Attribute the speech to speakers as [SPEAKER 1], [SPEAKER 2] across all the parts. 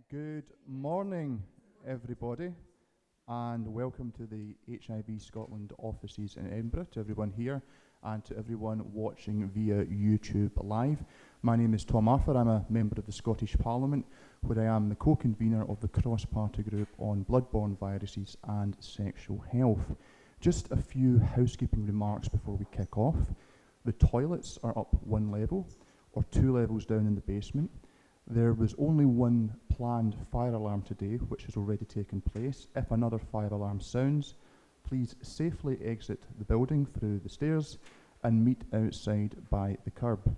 [SPEAKER 1] Good morning, everybody, and welcome to the HIV Scotland offices in Edinburgh, to everyone here and to everyone watching via YouTube Live. My name is Tom Arthur. I'm a member of the Scottish Parliament, where I am the co-convener of the cross-party group on bloodborne viruses and sexual health. Just a few housekeeping remarks before we kick off. The toilets are up one level, or 2 levels down in the basement. There was only one planned fire alarm today, which has already taken place. If another fire alarm sounds, please safely exit the building through the stairs and meet outside by the curb.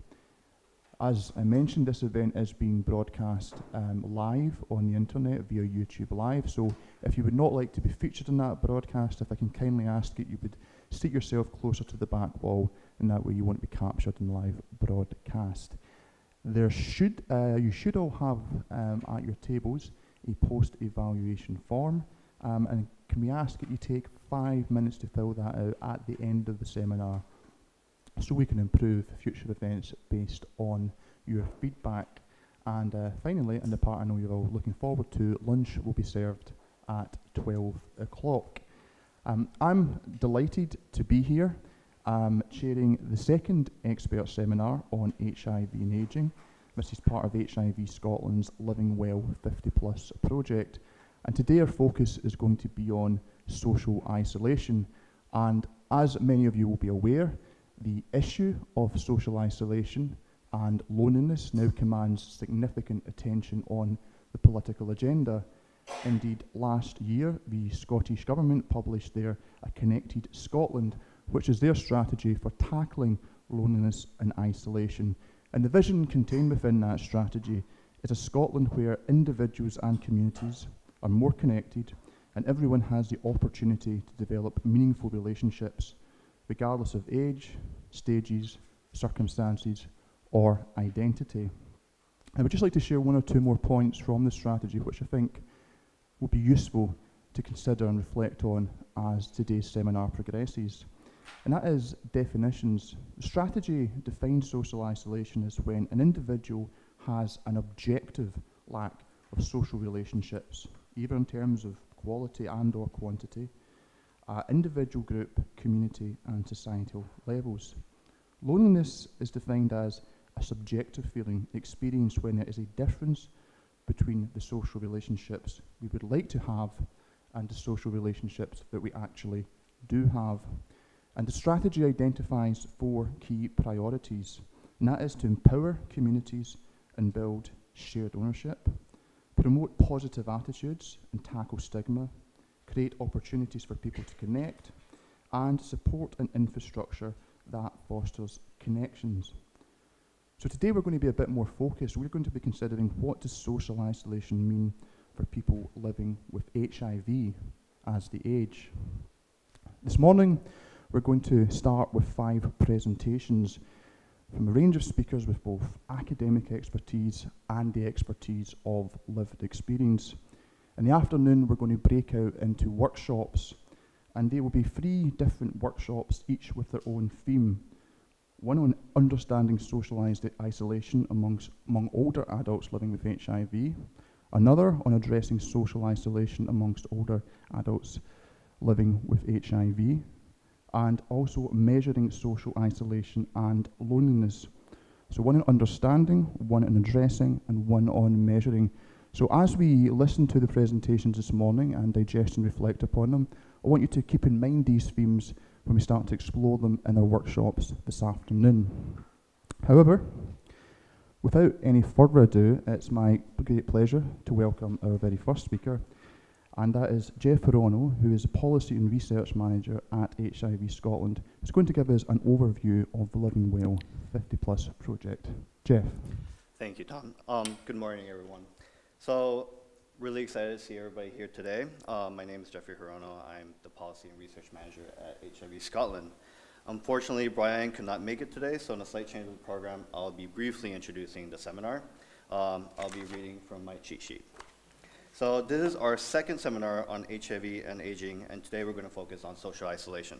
[SPEAKER 1] As I mentioned, this event is being broadcast live on the internet via YouTube Live, so if you would not like to be featured in that broadcast, if I can kindly ask that you would seat yourself closer to the back wall, and that way you won't be captured in the live broadcast. You should all have at your tables a post-evaluation form, and can we ask that you take 5 minutes to fill that out at the end of the seminar, so we can improve future events based on your feedback. And finally, and the part I know you're all looking forward to, lunch will be served at 12 o'clock. I'm delighted to be here, chairing the second expert seminar on HIV and ageing. This is part of HIV Scotland's Living Well 50 Plus project, and today our focus is going to be on social isolation. And as many of you will be aware, the issue of social isolation and loneliness now commands significant attention on the political agenda. Indeed, last year the Scottish Government published their A Connected Scotland, which is their strategy for tackling loneliness and isolation. And the vision contained within that strategy is a Scotland where individuals and communities are more connected and everyone has the opportunity to develop meaningful relationships, regardless of age, stages, circumstances, or identity. I would just like to share 1 or 2 more points from the strategy, which I think will be useful to consider and reflect on as today's seminar progresses. And that is definitions. The strategy defines social isolation as when an individual has an objective lack of social relationships, either in terms of quality and or quantity, individual, group, community, and societal levels. Loneliness is defined as a subjective feeling experienced when there is a difference between the social relationships we would like to have and the social relationships that we actually do have. And the strategy identifies 4 key priorities, and that is to empower communities and build shared ownership, promote positive attitudes and tackle stigma, create opportunities for people to connect, and support an infrastructure that fosters connections. So today we're going to be a bit more focused. We're going to be considering, what does social isolation mean for people living with HIV as they age. This morning we're going to start with 5 presentations from a range of speakers with both academic expertise and the expertise of lived experience. In the afternoon, we're going to break out into workshops, and they will be 3 different workshops, each with their own theme. One on understanding socialised isolation among older adults living with HIV, another on addressing social isolation amongst older adults living with HIV, and also measuring social isolation and loneliness. So 1 on understanding, 1 on addressing, and 1 on measuring. So as we listen to the presentations this morning and digest and reflect upon them, I want you to keep in mind these themes when we start to explore them in our workshops this afternoon. However, without any further ado, it's my great pleasure to welcome our very first speaker, and that is Jeff Hirono, who is a Policy and Research Manager at HIV Scotland, who's going to give us an overview of the Living Well 50 Plus project. Jeff.
[SPEAKER 2] Thank you, Tom. Good morning, everyone. So, really excited to see everybody here today. My name is Jeffrey Hirono. I'm the Policy and Research Manager at HIV Scotland. Unfortunately, Brian could not make it today, so in a slight change of the program, I'll be briefly introducing the seminar. I'll be reading from my cheat sheet. So this is our second seminar on HIV and aging, and today we're going to focus on social isolation.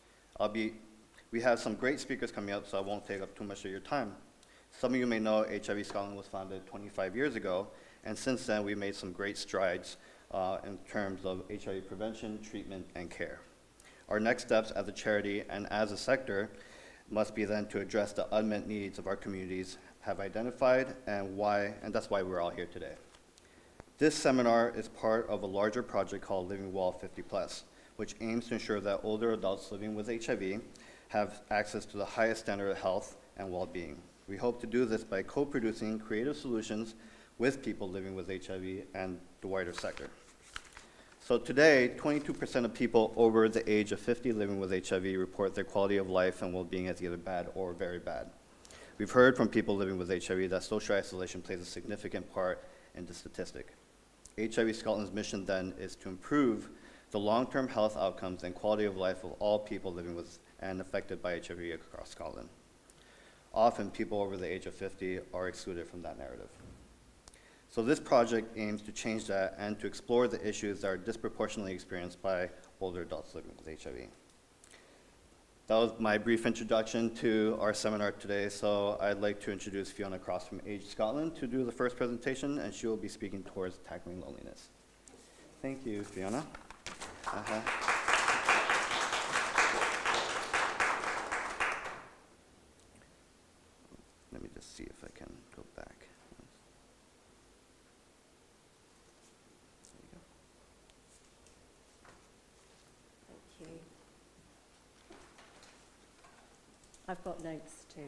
[SPEAKER 2] We have some great speakers coming up, so I won't take up too much of your time. Some of you may know HIV Scotland was founded 25 years ago, And since then, we've made some great strides in terms of HIV prevention, treatment, and care. Our next steps as a charity and as a sector must be then to address the unmet needs of our communities have identified and that's why we're all here today. This seminar is part of a larger project called Living Well 50+, which aims to ensure that older adults living with HIV have access to the highest standard of health and well-being. We hope to do this by co-producing creative solutions with people living with HIV and the wider sector. So today, 22% of people over the age of 50 living with HIV report their quality of life and well-being as either bad or very bad. We've heard from people living with HIV that social isolation plays a significant part in the statistic. HIV Scotland's mission then is to improve the long-term health outcomes and quality of life of all people living with and affected by HIV across Scotland. Often, people over the age of 50 are excluded from that narrative. So this project aims to change that and to explore the issues that are disproportionately experienced by older adults living with HIV. That was my brief introduction to our seminar today, so I'd like to introduce Fiona Cross from Age Scotland to do the first presentation, and she will be speaking towards tackling loneliness. Thank you, Fiona. Let me just see if I can go back.
[SPEAKER 3] I've got notes too.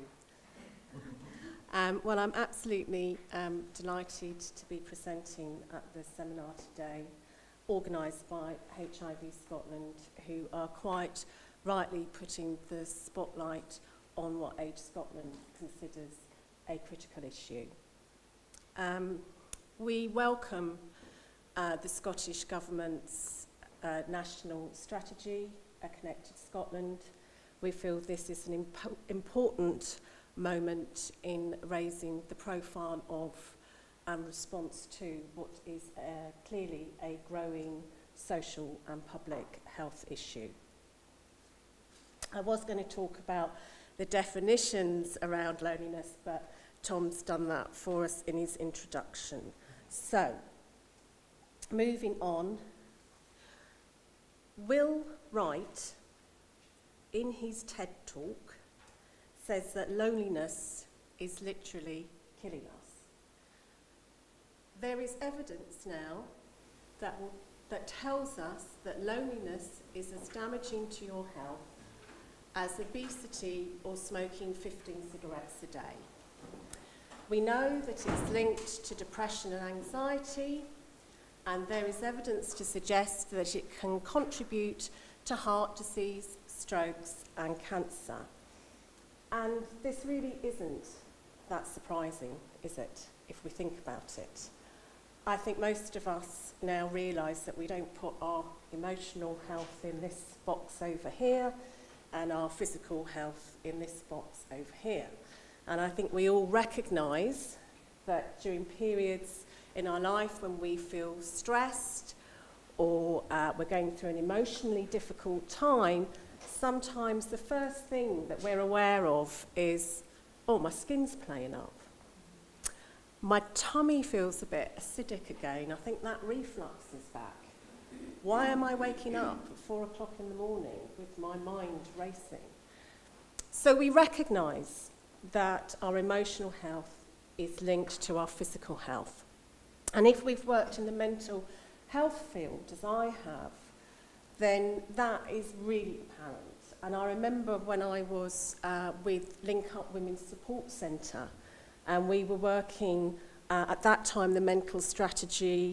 [SPEAKER 3] Well, I'm absolutely delighted to be presenting at the seminar today, organised by HIV Scotland, who are quite rightly putting the spotlight on what Age Scotland considers a critical issue. We welcome the Scottish Government's national strategy, A Connected Scotland. We feel this is an important moment in raising the profile of and response to what is clearly a growing social and public health issue. I was going to talk about the definitions around loneliness, but Tom's done that for us in his introduction. So, moving on, Will Wright, in his TED talk, says that loneliness is literally killing us. There is evidence now that tells us that loneliness is as damaging to your health as obesity or smoking 15 cigarettes a day. We know that it's linked to depression and anxiety, and there is evidence to suggest that it can contribute to heart disease, strokes, and cancer. And this really isn't that surprising, is it, if we think about it? I think most of us now realise that we don't put our emotional health in this box over here and our physical health in this box over here. And I think we all recognise that during periods in our life when we feel stressed or we're going through an emotionally difficult time, sometimes the first thing that we're aware of is, oh, my skin's playing up. My tummy feels a bit acidic again. I think that reflux is back. Why am I waking up at 4 o'clock in the morning with my mind racing? So we recognise that our emotional health is linked to our physical health. And if we've worked in the mental health field, as I have, then that is really apparent. And I remember when I was with Link Up Women's Support Centre, and we were working at that time the mental health strategy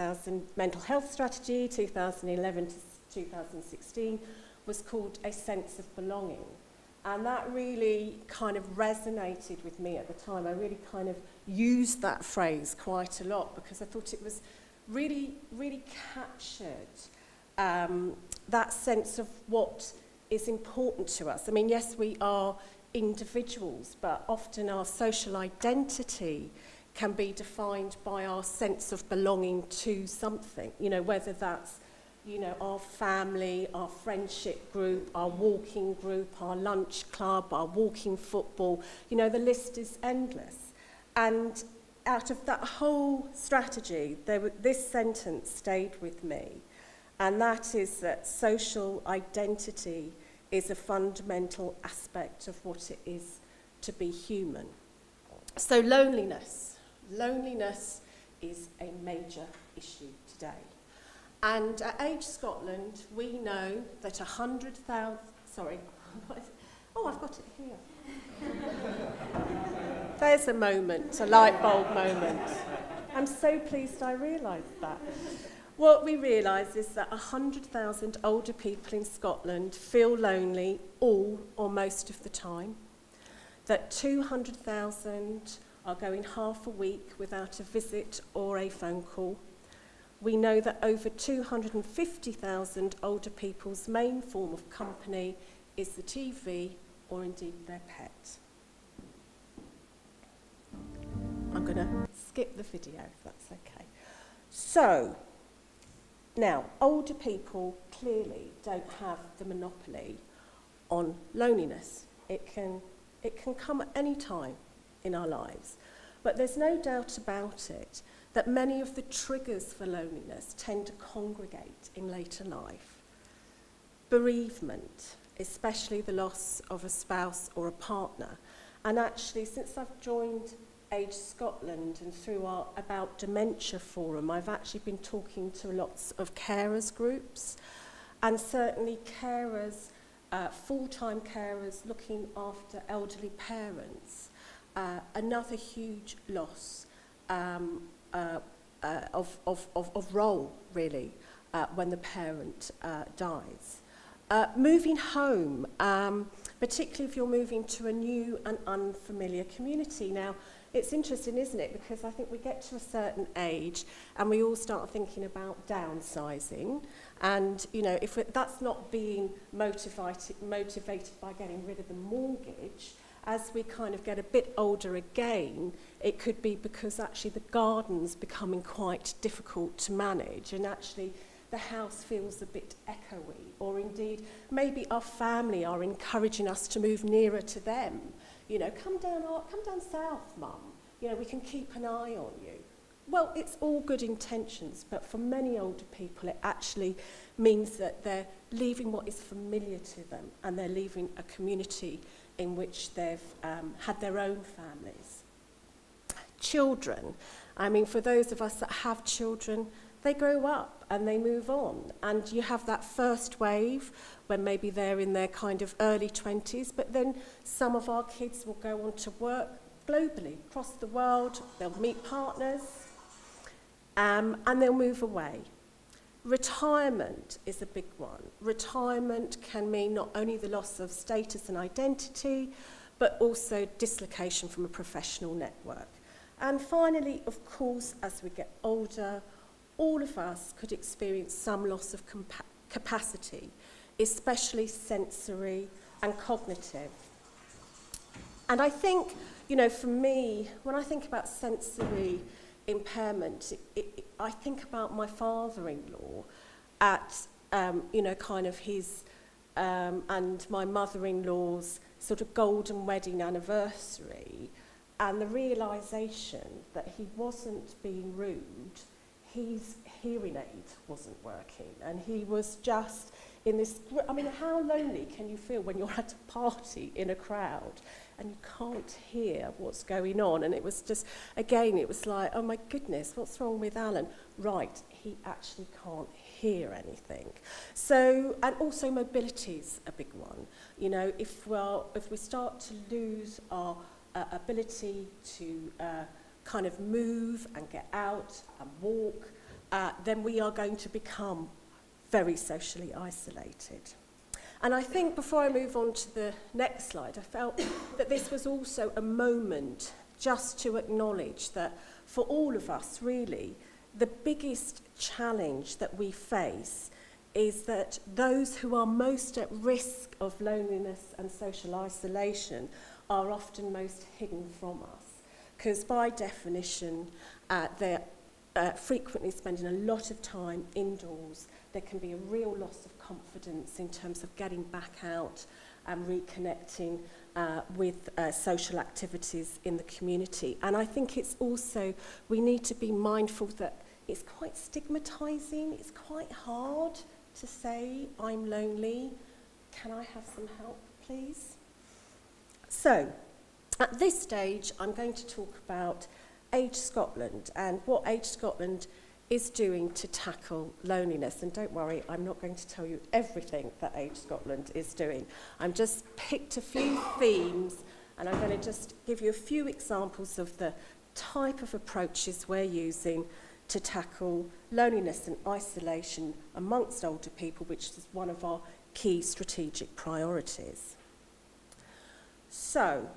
[SPEAKER 3] 2011 to 2016 was called A Sense of Belonging. And that really kind of resonated with me at the time. I really kind of used that phrase quite a lot because I thought it was really, really captured that sense of what is important to us. I mean, yes, we are individuals, but often our social identity can be defined by our sense of belonging to something, you know, whether that's, you know, our family, our friendship group, our walking group, our lunch club, our walking football, you know, the list is endless. And out of that whole strategy, this sentence stayed with me, and that is that social identity is a fundamental aspect of what it is to be human. So loneliness is a major issue today. And at Age Scotland, we know that 100,000, sorry, oh, I've got it here. There's a moment, a light bulb moment. I'm so pleased I realised that. What we realise is that 100,000 older people in Scotland feel lonely all or most of the time, that 200,000 are going half a week without a visit or a phone call. We know that over 250,000 older people's main form of company is the TV or indeed their pet. I'm going to skip the video if that's okay. So, now, older people clearly don't have the monopoly on loneliness. It can come at any time in our lives. But there's no doubt about it that many of the triggers for loneliness tend to congregate in later life. Bereavement, especially the loss of a spouse or a partner. And actually, since I've joined Age Scotland and through our About Dementia forum, I've actually been talking to lots of carers groups, and certainly carers, full-time carers looking after elderly parents, another huge loss of role, really, when the parent dies. Moving home, particularly if you're moving to a new and unfamiliar community. Now, it's interesting, isn't it? Because I think we get to a certain age and we all start thinking about downsizing. And, you know, if that's not being motivated by getting rid of the mortgage, as we kind of get a bit older again, it could be because actually the garden's becoming quite difficult to manage, and actually the house feels a bit echoey, or indeed maybe our family are encouraging us to move nearer to them. You know, come down south, Mum. You know, we can keep an eye on you. Well, it's all good intentions, but for many older people, it actually means that they're leaving what is familiar to them, and they're leaving a community in which they've had their own families. Children, I mean, for those of us that have children, they grow up and they move on. And you have that first wave when maybe they're in their kind of early 20s, but then some of our kids will go on to work globally, across the world. They'll meet partners, and they'll move away. Retirement is a big one. Retirement can mean not only the loss of status and identity, but also dislocation from a professional network. And finally, of course, as we get older, all of us could experience some loss of capacity, especially sensory and cognitive. And I think, you know, for me, when I think about sensory impairment, I think about my father-in-law at, you know, kind of his and my mother-in-law's sort of golden wedding anniversary, and the realisation that he wasn't being rude, his hearing aid wasn't working, and he was just in this, I mean, how lonely can you feel when you're at a party in a crowd and you can't hear what's going on? And it was just, again, it was like, oh my goodness, what's wrong with Alan? Right, he actually can't hear anything. So, and also mobility's a big one. You know, if we start to lose our ability to kind of move and get out and walk, then we are going to become very socially isolated. And I think before I move on to the next slide, I felt that this was also a moment just to acknowledge that for all of us, really, the biggest challenge that we face is that those who are most at risk of loneliness and social isolation are often most hidden from us. Because by definition, they're frequently spending a lot of time indoors. There can be a real loss of confidence in terms of getting back out and reconnecting with social activities in the community. And I think it's also, we need to be mindful that it's quite stigmatizing, it's quite hard to say, I'm lonely, can I have some help, please? So, at this stage, I'm going to talk about Age Scotland and what Age Scotland is doing to tackle loneliness. And don't worry, I'm not going to tell you everything that Age Scotland is doing. I'm just picked a few themes, and I'm going to just give you a few examples of the type of approaches we're using to tackle loneliness and isolation amongst older people, which is one of our key strategic priorities. So,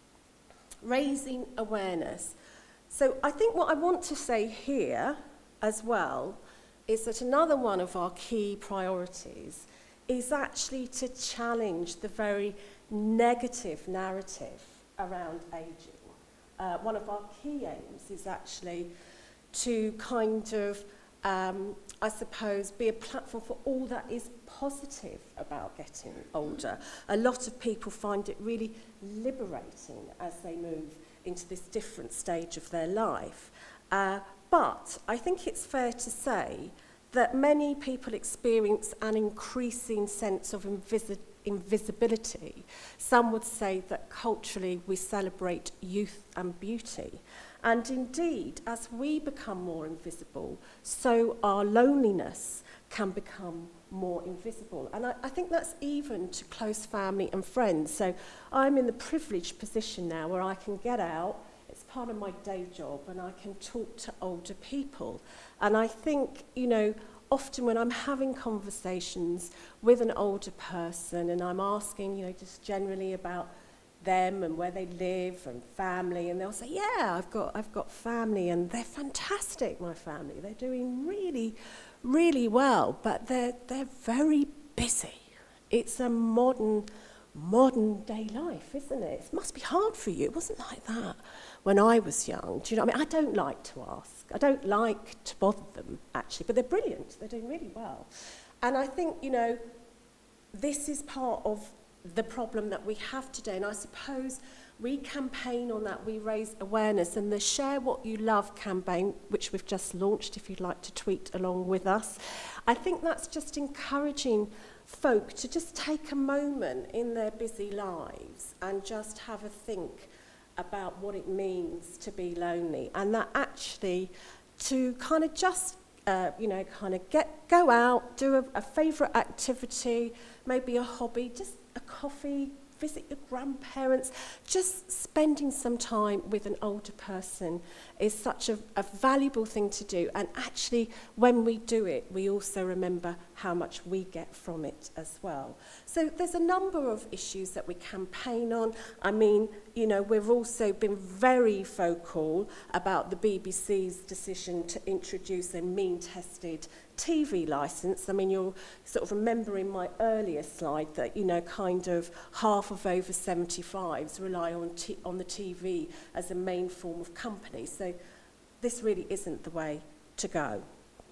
[SPEAKER 3] raising awareness. So I think what I want to say here as well is that another one of our key priorities is actually to challenge the very negative narrative around ageing. One of our key aims is actually to kind of, I suppose, be a platform for all that is positive about getting older. A lot of people find it really liberating as they move into this different stage of their life. But I think it's fair to say that many people experience an increasing sense of invisibility. Some would say that culturally we celebrate youth and beauty. And indeed, as we become more invisible, so our loneliness can become more invisible. And I think that's even to close family and friends. So I'm in the privileged position now where I can get out, it's part of my day job, and I can talk to older people. And I think, you know, often when I'm having conversations with an older person and I'm asking, you know, just generally about them and where they live and family, and they'll say, yeah, I've got family, and they're fantastic, my family. They're doing really, really well, but they're very busy. It's a modern day life, isn't it? It must be hard for you. It wasn't like that when I was young. Do you know what I mean? I don't like to ask. I don't like to bother them, actually, but they're brilliant. They're doing really well. And I think, you know, this is part of the problem that we have today, and I suppose we campaign on that, we raise awareness, and the Share What You Love campaign, which we've just launched, if you'd like to tweet along with us, I think that's just encouraging folk to just take a moment in their busy lives and just have a think about what it means to be lonely, and that actually to kind of just go out, do a favourite activity, maybe a hobby, just a coffee, visit your grandparents. Just spending some time with an older person is such a valuable thing to do. And actually, when we do it, we also remember how much we get from it as well. So there's a number of issues that we campaign on. I mean, you know, we've also been very vocal about the BBC's decision to introduce a mean-tested TV licence. I mean, you'll sort of remember in my earlier slide that, you know, kind of half of over 75s rely on the TV as a main form of company. So this really isn't the way to go.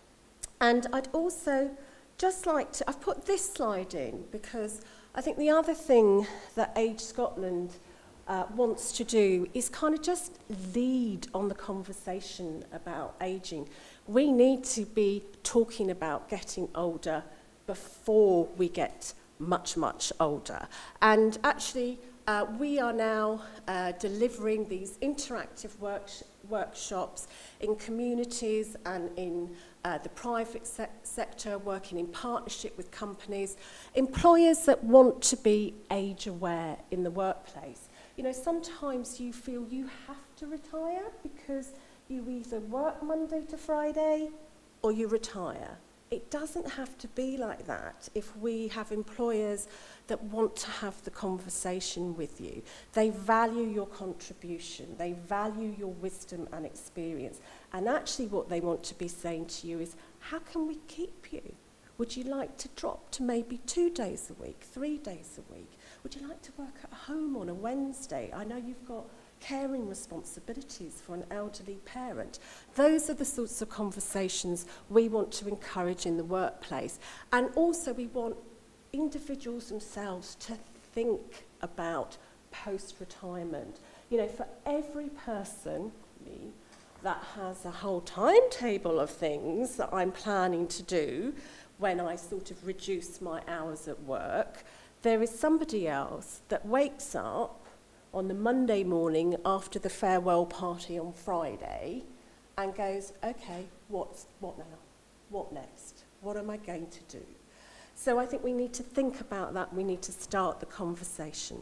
[SPEAKER 3] And I'd also just like to, I've put this slide in because I think the other thing that Age Scotland wants to do is kind of just lead on the conversation about ageing. We need to be talking about getting older before we get much, much older. And actually, we are now delivering these interactive workshops in communities and in the private sector, working in partnership with companies, employers that want to be age aware in the workplace. You know, sometimes you feel you have to retire because you either work Monday to Friday or you retire. It doesn't have to be like that if we have employers that want to have the conversation with you. They value your contribution, they value your wisdom and experience. And actually what they want to be saying to you is, how can we keep you? Would you like to drop to maybe 2 days a week, 3 days a week? Would you like to work at home on a Wednesday? I know you've got caring responsibilities for an elderly parent. Those are the sorts of conversations we want to encourage in the workplace. And also we want individuals themselves to think about post-retirement. You know, for every person, me, that has a whole timetable of things that I'm planning to do when I sort of reduce my hours at work, there is somebody else that wakes up on the Monday morning after the farewell party on Friday and goes, okay, what now? What next? What am I going to do? So I think we need to think about that. We need to start the conversation.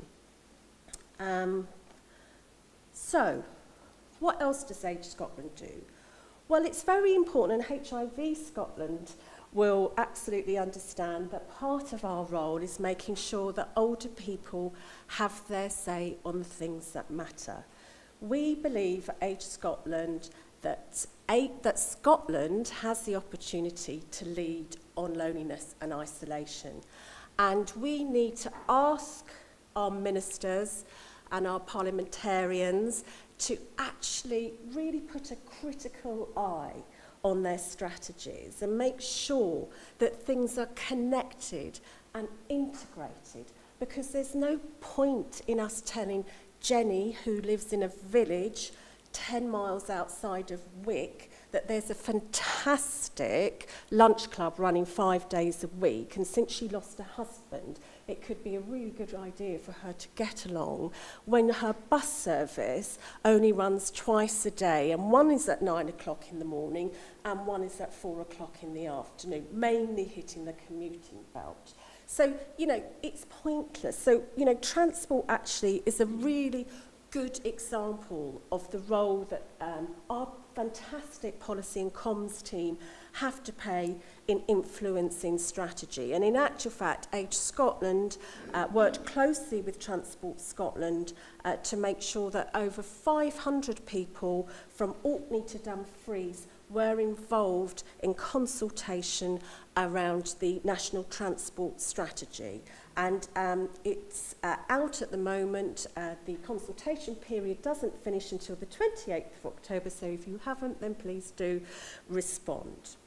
[SPEAKER 3] So, what else does Age Scotland do? Well, it's very important, and HIV Scotland will absolutely understand that part of our role is making sure that older people have their say on the things that matter. We believe at Age Scotland that Scotland has the opportunity to lead on loneliness and isolation. And we need to ask our ministers and our parliamentarians to actually really put a critical eye on their strategies and make sure that things are connected and integrated, because there's no point in us telling Jenny, who lives in a village 10 miles outside of Wick, that there's a fantastic lunch club running 5 days a week, and since she lost her husband, it could be a really good idea for her to get along, when her bus service only runs twice a day, and one is at 9 o'clock in the morning and one is at 4 o'clock in the afternoon, mainly hitting the commuting belt. So, you know, it's pointless. So, you know, transport actually is a really good example of the role that our fantastic policy and comms team have to play in influencing strategy. And in actual fact, Age Scotland worked closely with Transport Scotland to make sure that over 500 people from Orkney to Dumfries were involved in consultation around the National Transport Strategy. And it's out at the moment. The consultation period doesn't finish until the 28th of October, so if you haven't, then please do respond.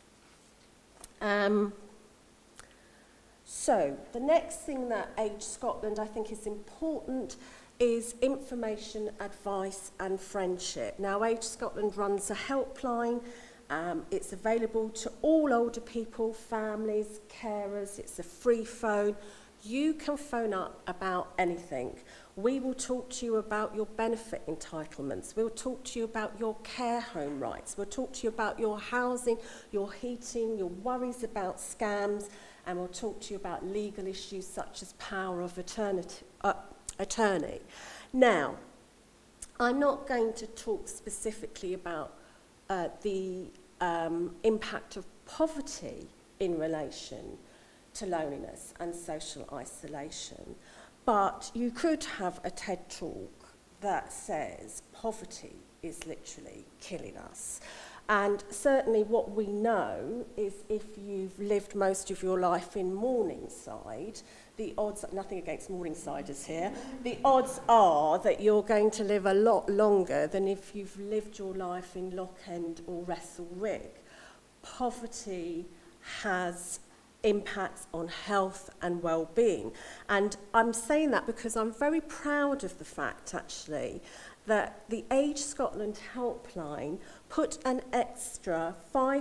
[SPEAKER 3] So the next thing that Age Scotland I think is important is information, advice and friendship. Now, Age Scotland runs a helpline. It's available to all older people, families, carers. It's a free phone. You can phone up about anything. We will talk to you about your benefit entitlements. We'll talk to you about your care home rights. We'll talk to you about your housing, your heating, your worries about scams, and we'll talk to you about legal issues such as power of attorney. Now, I'm not going to talk specifically about the impact of poverty in relation to loneliness and social isolation, but you could have a TED talk that says poverty is literally killing us. And certainly what we know is if you've lived most of your life in Morningside, the odds, nothing against Morningsiders here, the odds are that you're going to live a lot longer than if you've lived your life in Loch End or Wrestle-Rig. Poverty has impacts on health and well-being. And I'm saying that because I'm very proud of the fact, actually, that the Age Scotland helpline put an extra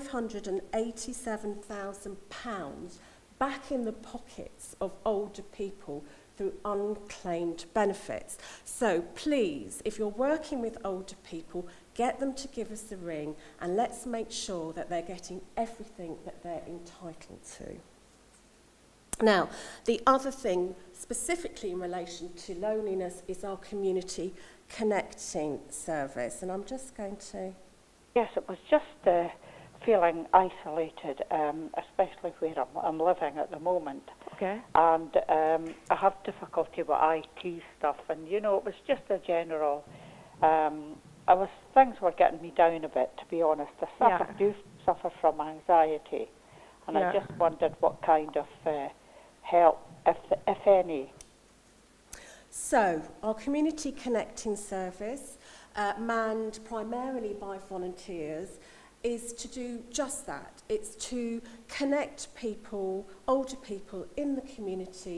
[SPEAKER 3] £587,000 back in the pockets of older people through unclaimed benefits. So please, if you're working with older people, get them to give us a ring and let's make sure that they're getting everything that they're entitled to. Now, the other thing, specifically in relation to loneliness, is our community connecting service. And I'm just going to...
[SPEAKER 4] Yes, it was just feeling isolated, especially where I'm living at the moment.
[SPEAKER 5] Okay.
[SPEAKER 4] And I have difficulty with IT stuff, and you know, it was just a general. Things were getting me down a bit, to be honest. I do suffer from anxiety, and I just wondered what kind of help, if any.
[SPEAKER 3] So, our community connecting service, manned primarily by volunteers, is to do just that. It's to connect people, older people in the community,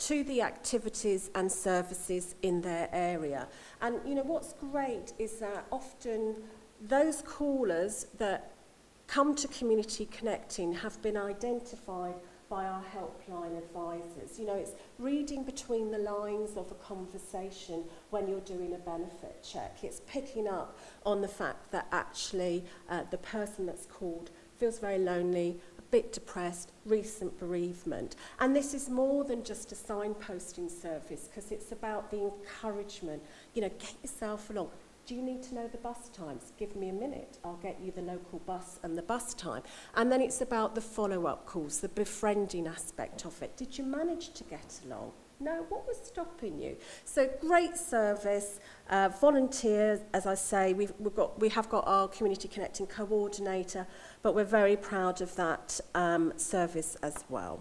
[SPEAKER 3] to the activities and services in their area. And you know what's great is that often those callers that come to Community Connecting have been identified by our helpline advisors. You know, it's reading between the lines of a conversation when you're doing a benefit check. It's picking up on the fact that actually the person that's called feels very lonely, a bit depressed, recent bereavement. And this is more than just a signposting service, because it's about the encouragement. You know, get yourself along. Do you need to know the bus times? Give me a minute. I'll get you the local bus and the bus time. And then it's about the follow-up calls, the befriending aspect of it. Did you manage to get along? No, what was stopping you? So great service, volunteers, as I say, we have got our Community Connecting coordinator, but we're very proud of that service as well.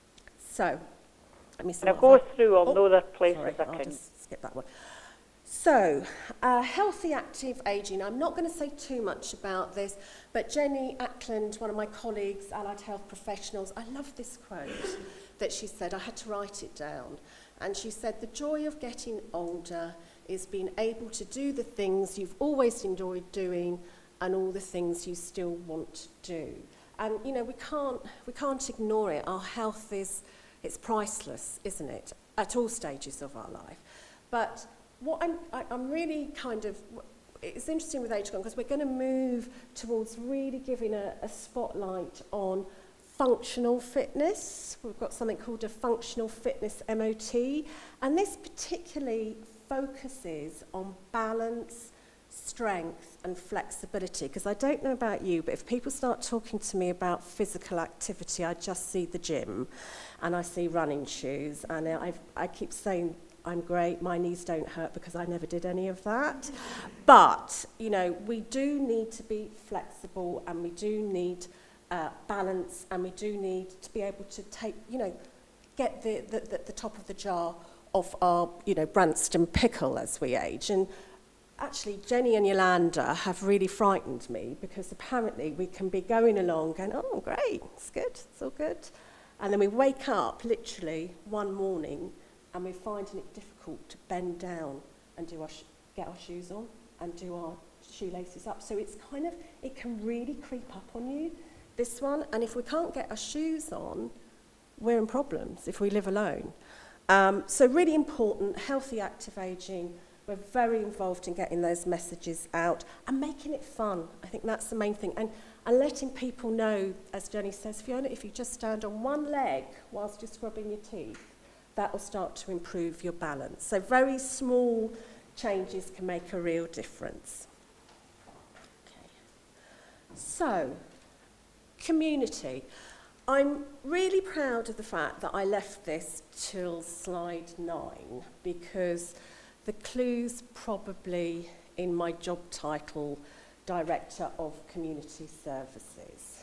[SPEAKER 3] So, let me see.
[SPEAKER 4] Now go through all the other places.
[SPEAKER 3] Sorry, I'll just skip that one. So, healthy active ageing. I'm not going to say too much about this, but Jenny Ackland, one of my colleagues, allied health professionals, I love this quote that she said. I had to write it down. And she said, "The joy of getting older is being able to do the things you've always enjoyed doing and all the things you still want to do." And, you know, we can't ignore it. Our health it's priceless, isn't it, at all stages of our life. But what I'm really it's interesting with Age Gone, because we're going to move towards really giving a spotlight on functional fitness. We've got something called a functional fitness MOT, and this particularly focuses on balance, strength and flexibility, because I don't know about you, but if people start talking to me about physical activity, I just see the gym and I see running shoes, and I keep saying I'm great, my knees don't hurt because I never did any of that. But, you know, we do need to be flexible, and we do need balance, and we do need to be able to take, you know, get the top of the jar of our, you know, Branston pickle as we age. And actually, Jenny and Yolanda have really frightened me, because apparently we can be going along going, oh, great, it's good, it's all good. And then we wake up literally one morning and we're finding it difficult to bend down and get our shoes on and do our shoelaces up. So it's it can really creep up on you, this one. And if we can't get our shoes on, we're in problems if we live alone. So really important, healthy active ageing. We're very involved in getting those messages out and making it fun. I think that's the main thing. And letting people know, as Jenny says, Fiona, if you just stand on one leg whilst you're scrubbing your teeth, that will start to improve your balance. So very small changes can make a real difference. Okay. So, community. I'm really proud of the fact that I left this till slide 9, because the clue's probably in my job title, Director of Community Services.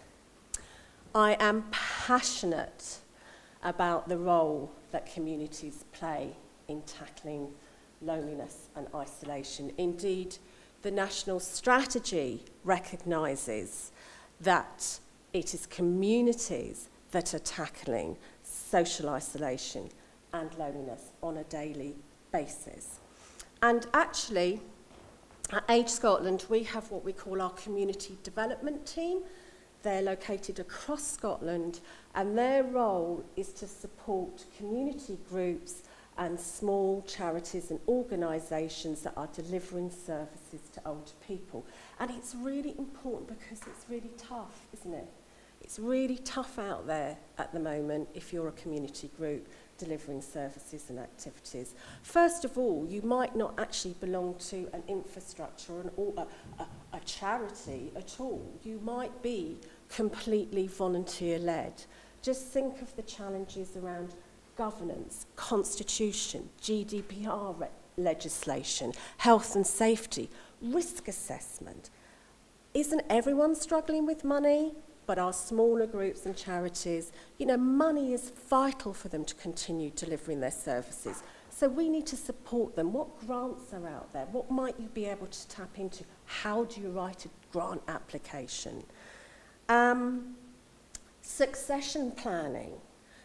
[SPEAKER 3] I am passionate about the role that communities play in tackling loneliness and isolation. Indeed, the national strategy recognises that it is communities that are tackling social isolation and loneliness on a daily basis. And actually, at Age Scotland, we have what we call our community development team. They're located across Scotland, and their role is to support community groups and small charities and organisations that are delivering services to older people. And it's really important because it's really tough, isn't it? It's really tough out there at the moment if you're a community group delivering services and activities. First of all, you might not actually belong to an infrastructure or a charity at all. You might be completely volunteer-led. Just think of the challenges around governance, constitution, GDPR legislation, health and safety, risk assessment. Isn't everyone struggling with money? But our smaller groups and charities, you know, money is vital for them to continue delivering their services. So we need to support them. What grants are out there? What might you be able to tap into? How do you write a grant application? Succession planning.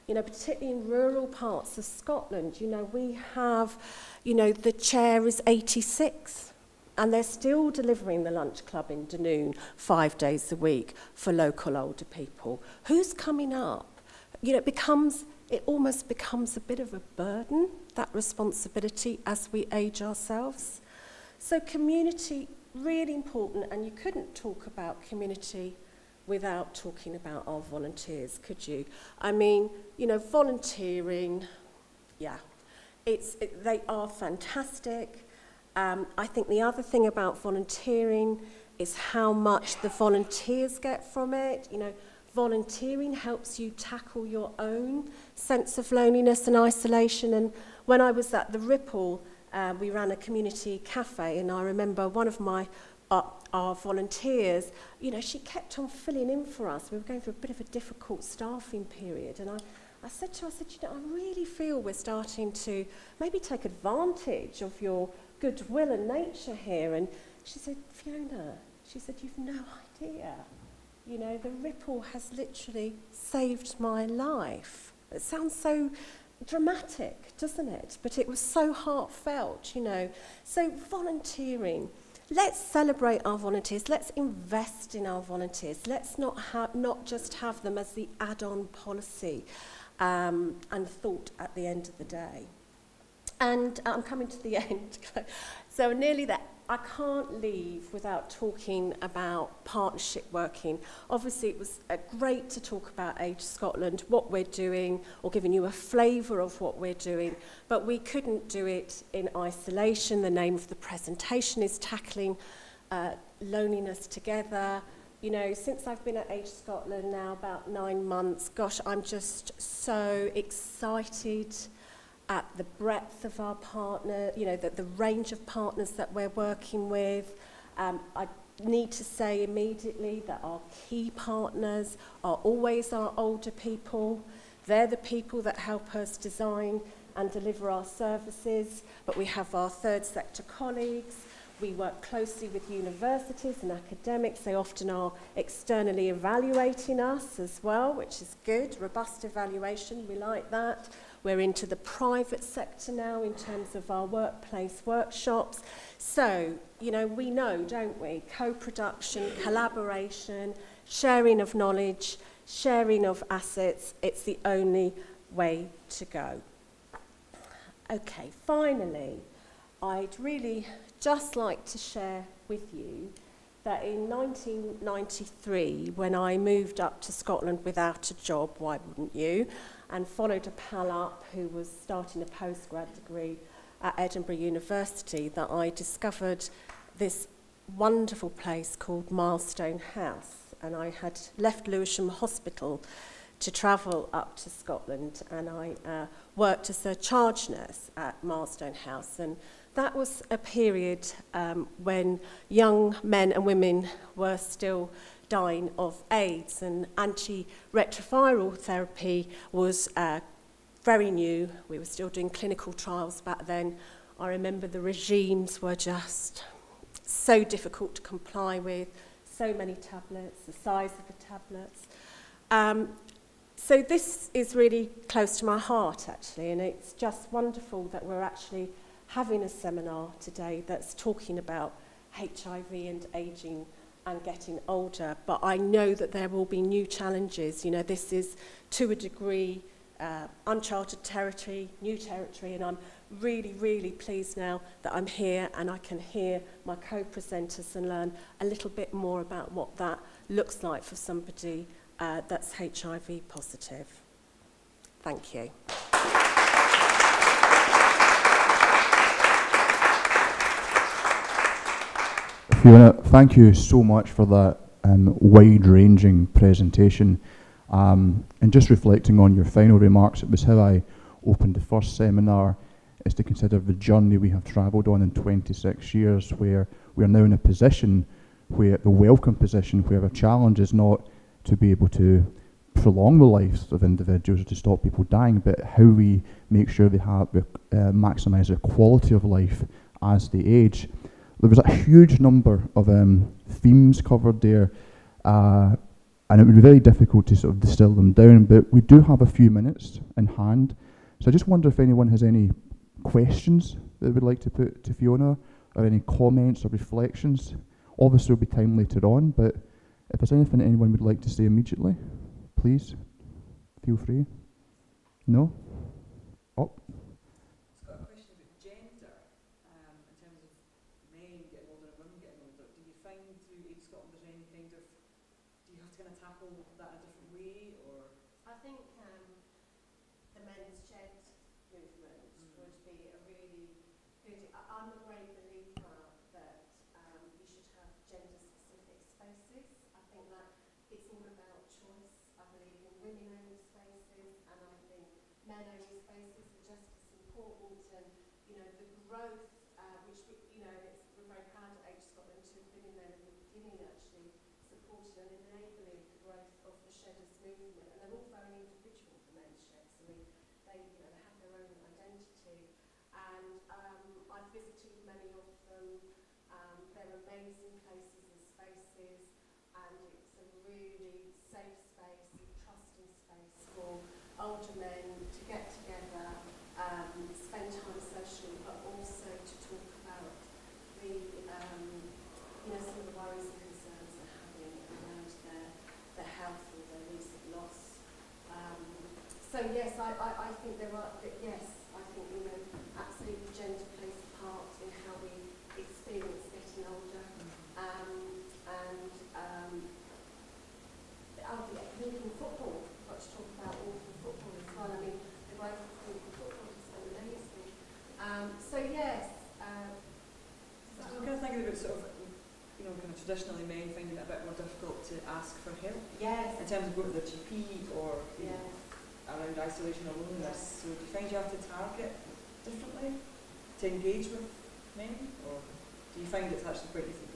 [SPEAKER 3] you know, particularly in rural parts of Scotland. You know, we have, you know, the chair is 86 and they're still delivering the lunch club in Dunoon 5 days a week for local older people. Who's coming up? You know, it almost becomes a bit of a burden, that responsibility, as we age ourselves. So community, really important, and you couldn't talk about community without talking about our volunteers, could you? I mean, you know, volunteering, yeah, they are fantastic. I think the other thing about volunteering is how much the volunteers get from it. You know, volunteering helps you tackle your own sense of loneliness and isolation. And when I was at the Ripple, we ran a community cafe, and I remember one of our volunteers, you know, she kept on filling in for us. We were going through a bit of a difficult staffing period, and I said to her, you know, I really feel we're starting to maybe take advantage of your goodwill and nature here. And she said, Fiona, she said, you've no idea. You know, the Ripple has literally saved my life. It sounds so dramatic, doesn't it? But it was so heartfelt, you know. So volunteering, let's celebrate our volunteers. Let's invest in our volunteers. Let's not just have them as the add-on policy and thought at the end of the day. And I'm coming to the end. So nearly there. I can't leave without talking about partnership working. Obviously, it was great to talk about Age Scotland, what we're doing, or giving you a flavour of what we're doing, but we couldn't do it in isolation. The name of the presentation is Tackling Loneliness Together. You know, since I've been at Age Scotland now about 9 months, gosh, I'm just so excited at the breadth of our partner, you know, the range of partners that we're working with. I need to say immediately that our key partners are always our older people. They're the people that help us design and deliver our services, but we have our third sector colleagues. We work closely with universities and academics. They often are externally evaluating us as well, which is good. Robust evaluation, we like that. We're into the private sector now in terms of our workplace workshops. So, you know, we know, don't we? Co-production, collaboration, sharing of knowledge, sharing of assets, it's the only way to go. Okay, finally, I'd really just like to share with you that in 1993, when I moved up to Scotland without a job, why wouldn't you, and followed a pal up who was starting a postgrad degree at Edinburgh University, that I discovered this wonderful place called Milestone House. And I had left Lewisham Hospital to travel up to Scotland, and I worked as a charge nurse at Milestone House. And that was a period when young men and women were still dying of AIDS, and antiretroviral therapy was very new. We were still doing clinical trials back then. I remember the regimes were just so difficult to comply with, so many tablets, the size of the tablets. So this is really close to my heart, actually, and it's just wonderful that we're actually having a seminar today that's talking about HIV and ageing and getting older. But I know that there will be new challenges. You know, this is, to a degree, uncharted territory, new territory, and I'm really, really pleased now that I'm here and I can hear my co-presenters and learn a little bit more about what that looks like for somebody that's HIV positive. Thank you.
[SPEAKER 1] Fiona, thank you so much for that wide-ranging presentation. And just reflecting on your final remarks, it was how I opened the first seminar, is to consider the journey we have travelled on in 26 years, where we are now in a position, where the welcome position, where our challenge is not to be able to prolong the lives of individuals or to stop people dying, but how we make sure they have maximise their quality of life as they age. There was a huge number of themes covered there. and it would be very difficult to sort of distill them down, but we do have a few minutes in hand. So I just wonder if anyone has any questions that they would like to put to Fiona, or any comments or reflections. Obviously there'll be time later on, but if there's anything anyone would like to say immediately, please, feel free. No? Oh.
[SPEAKER 5] I've got a question about gender, in terms of men getting older and women getting older. Do you find through Age Scotland there's any kind of, do you have to kind of tackle that in a different way, or?
[SPEAKER 3] I think the men's shed movement would be a really good. I'm a great believer that you should have gender-specific spaces. I think that it's all about choice. I believe in women-owned spaces, and I think men-owned spaces are just as important. And you know, the growth, which we're very proud at Age Scotland to have been in there at the beginning, actually supported and enabling the growth of the shedders movement. And they're all very individual, the men's sheds. I mean, they have their own identity. And I've visited many of them. They're amazing places and spaces, and it's a really safe space, trusting space for older men to get together, spend time socially, but also to talk about the some of the worries and concerns they're having around their health or their recent loss. So yes, I think there are, yes, I think absolutely gender plays a part in how we experience getting older. Lincoln football, we've got to talk about Lincoln football as well. I mean, the growth of Lincoln football has been amazing. So yes.
[SPEAKER 5] I'm kind of thinking about sort of, kind of traditionally men finding it a bit more difficult to ask for help.
[SPEAKER 3] Yes.
[SPEAKER 5] In terms of going to the GP or
[SPEAKER 3] yes.
[SPEAKER 5] Around isolation or loneliness. So do you find you have to target differently to engage with men, or do you find it's actually quite easy?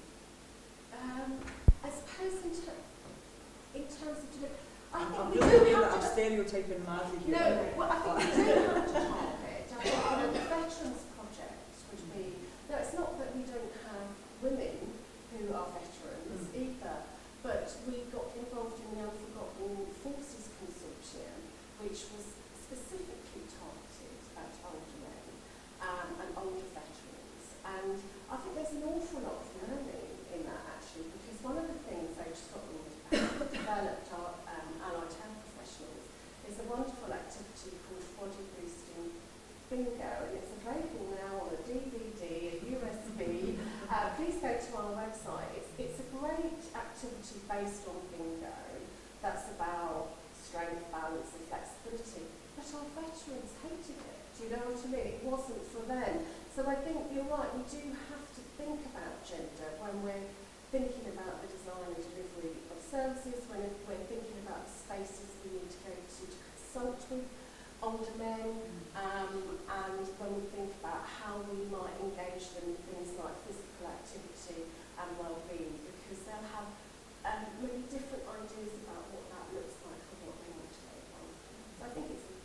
[SPEAKER 3] I suppose in terms of
[SPEAKER 5] I'm really aware that I'm stereotyping madly here.
[SPEAKER 3] No, well, I think we do have to target. I think the Veterans Project would be. No, it's not that we don't have women who are veterans either, but we got involved in the Unforgotten Forces Consortium, which was specifically targeted at older men and older veterans. And I think there's an awful lot of learning in that, actually, because one of the things Age Scotland developed our allied health professionals is a wonderful activity called Body Boosting Bingo, and it's available now on a DVD, a USB. Please go to our website. It's a great activity based on bingo that's about strength, balance and flexibility. But our veterans hated it. Do you know what I mean? It wasn't for them. So I think you're right, we do have to think about gender when we're thinking about the design and delivery of services, when we're thinking about the spaces we need to go to consult with older men, and when we think about how we might engage them in things like physical activity and well-being, because they'll have maybe different ideas about what that looks like and what they want to take on. So I think it's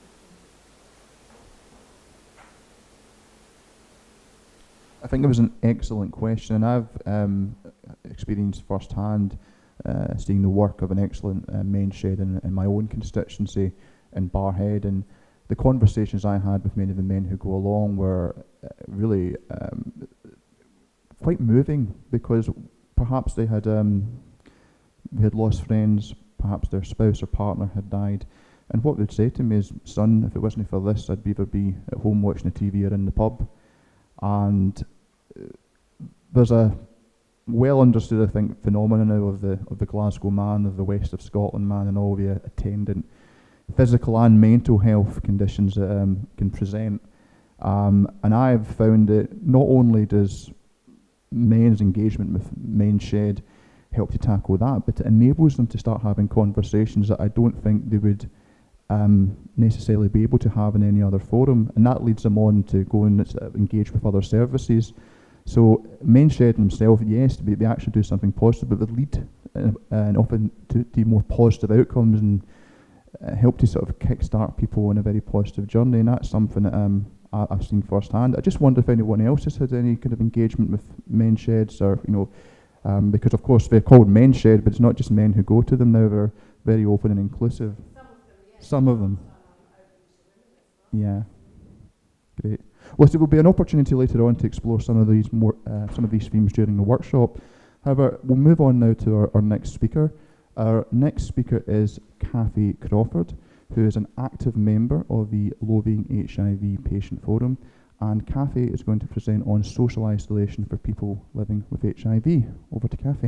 [SPEAKER 1] I think it was an excellent question, and I've experienced firsthand seeing the work of an excellent men's shed in my own constituency in Barrhead, and the conversations I had with many of the men who go along were really quite moving, because perhaps they had lost friends, perhaps their spouse or partner had died, and what they'd say to me is, "Son, if it wasn't for this, I'd either be at home watching the TV or in the pub." And there's a well understood, I think, phenomenon now of the Glasgow man, of the West of Scotland man, and all the attendant physical and mental health conditions that can present. And I've found that not only does men's engagement with Men's Shed help to tackle that, but it enables them to start having conversations that I don't think they would necessarily be able to have in any other forum, and that leads them on to go and engage with other services. So Men's Shed themselves, yes, they actually do something positive, but they lead and often to more positive outcomes and help to sort of kickstart people on a very positive journey, and that's something that I've seen firsthand. I just wonder if anyone else has had any kind of engagement with Men's Sheds, or because of course they're called Men's Shed, but it's not just men who go to them now. They're very open and inclusive. Some of them. Yeah. Great. Well, so there will be an opportunity later on to explore some of these themes during the workshop. However, we'll move on now to our next speaker. Our next speaker is Kathy Crawford, who is an active member of the Lothian HIV Patient Forum, and Kathy is going to present on social isolation for people living with HIV. Over to Kathy.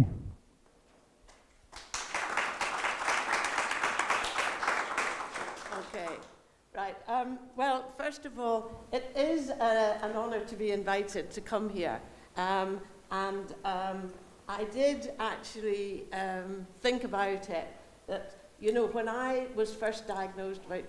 [SPEAKER 6] Okay, right. Well, first of all, it is an honour to be invited to come here. I did actually think about it, that, you know, when I was first diagnosed about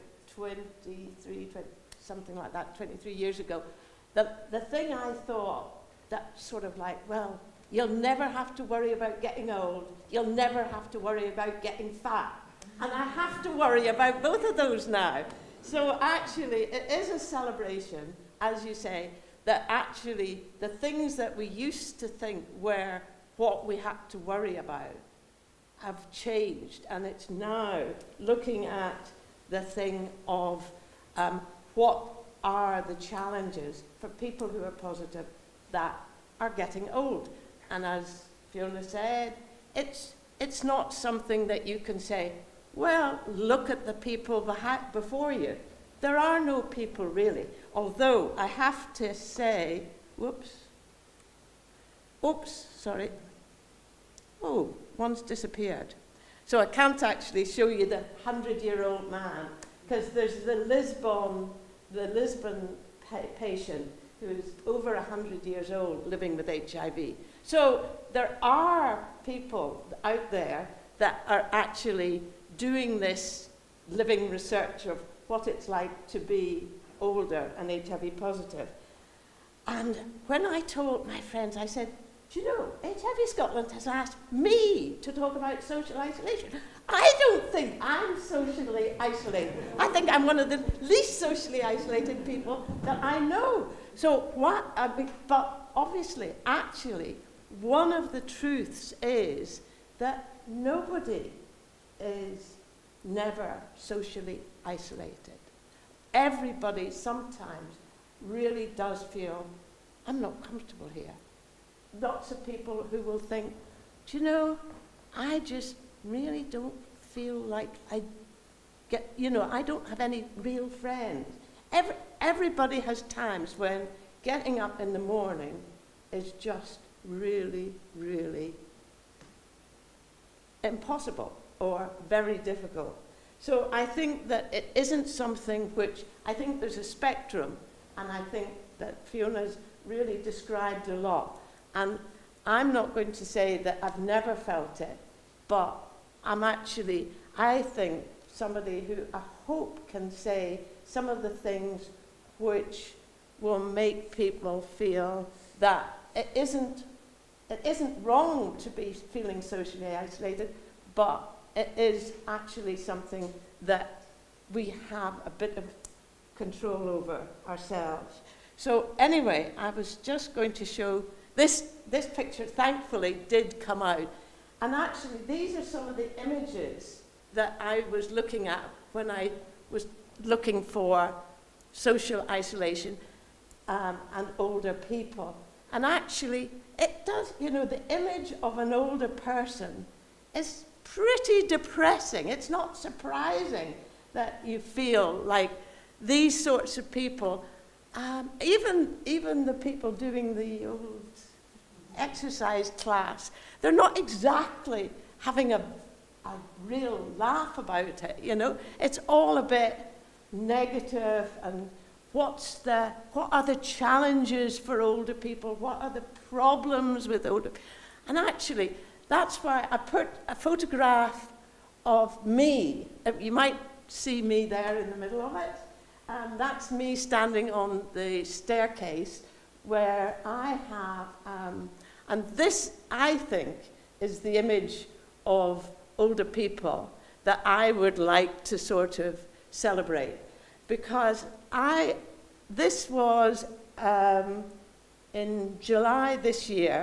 [SPEAKER 6] 23 years ago, the thing I thought, that sort of like, well, you'll never have to worry about getting old, you'll never have to worry about getting fat. And I have to worry about both of those now. So actually, it is a celebration, as you say, that actually the things that we used to think were what we had to worry about have changed. And it's now looking at the thing of what are the challenges for people who are positive that are getting old. And as Fiona said, it's not something that you can say, well, look at the people before you. There are no people really. Although I have to say, sorry. Oh, one's disappeared. So I can't actually show you the 100-year-old man, because there's the Lisbon patient who is over 100 years old living with HIV. So there are people out there that are actually doing this living research of what it's like to be older and HIV positive. And when I told my friends, I said, do you know, HIV Scotland has asked me to talk about social isolation. I don't think I'm socially isolated. I think I'm one of the least socially isolated people that I know. So but obviously, actually, one of the truths is that nobody is never socially isolated. Everybody sometimes really does feel, I'm not comfortable here. Lots of people who will think, do you know, I just really don't feel like I don't have any real friends. Everybody has times when getting up in the morning is just really, really impossible or very difficult. So I think that it isn't something which, I think there's a spectrum, and I think that Fiona's really described a lot. And I'm not going to say that I've never felt it, but I think somebody who I hope can say some of the things which will make people feel that it isn't wrong to be feeling socially isolated, but it is actually something that we have a bit of control over ourselves. So anyway, I was just going to show this picture, thankfully, did come out. And actually, these are some of the images that I was looking at when I was looking for social isolation and older people. And actually, it does, you know, the image of an older person is pretty depressing. It's not surprising that you feel like these sorts of people, even the people doing the old exercise class, they're not exactly having a real laugh about it, you know. It's all a bit negative, and what are the challenges for older people? What are the problems with older people? And actually, that's why I put a photograph of me. You might see me there in the middle of it. That's me standing on the staircase where I have, and this, I think, is the image of older people that I would like to sort of celebrate. Because this was in July this year,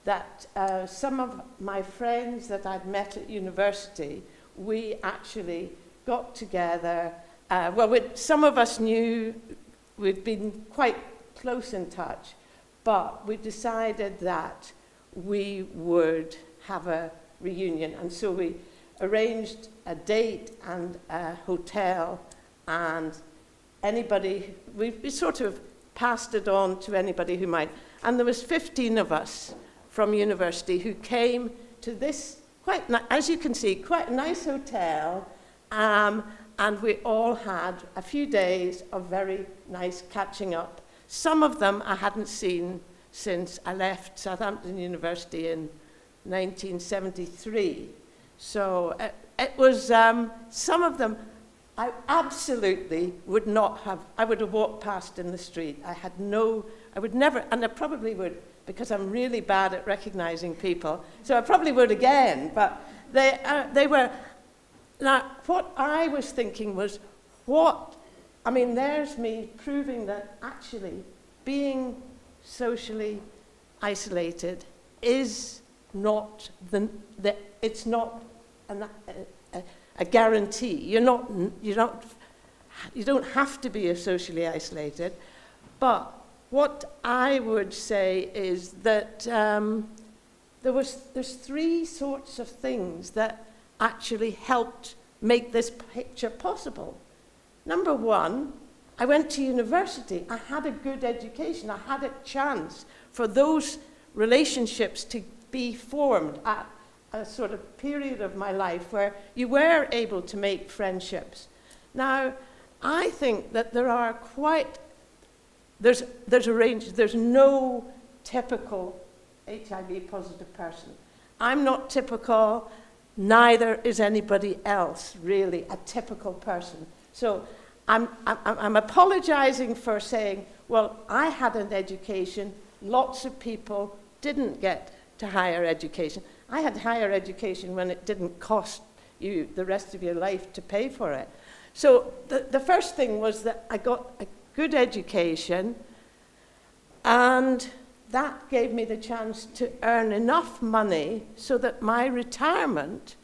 [SPEAKER 6] that some of my friends that I'd met at university, we actually got together. Some of us knew, we'd been quite close in touch, but we decided that we would have a reunion. And so we arranged a date and a hotel, and anybody, we sort of passed it on to anybody who might. And there was 15 of us from university who came to this, as you can see, quite a nice hotel, and we all had a few days of very nice catching up. Some of them I hadn't seen since I left Southampton University in 1973. So it was, some of them I absolutely would not have, I would have walked past in the street. I would never, and I probably would, because I'm really bad at recognizing people, so I probably would again, but they were, now what I was thinking was, there's me proving that actually being socially isolated is not it's not a guarantee. You don't have to be socially isolated. But what I would say is that there's three sorts of things that actually helped make this picture possible. Number one, I went to university. I had a good education. I had a chance for those relationships to be formed at a sort of period of my life where you were able to make friendships. Now, I think that there are there's a range, there's no typical HIV positive person. I'm not typical, neither is anybody else really a typical person. So I'm apologizing for saying, well, I had an education, lots of people didn't get to higher education. I had higher education when it didn't cost you the rest of your life to pay for it. So the first thing was that I got a good education, and that gave me the chance to earn enough money so that my retirement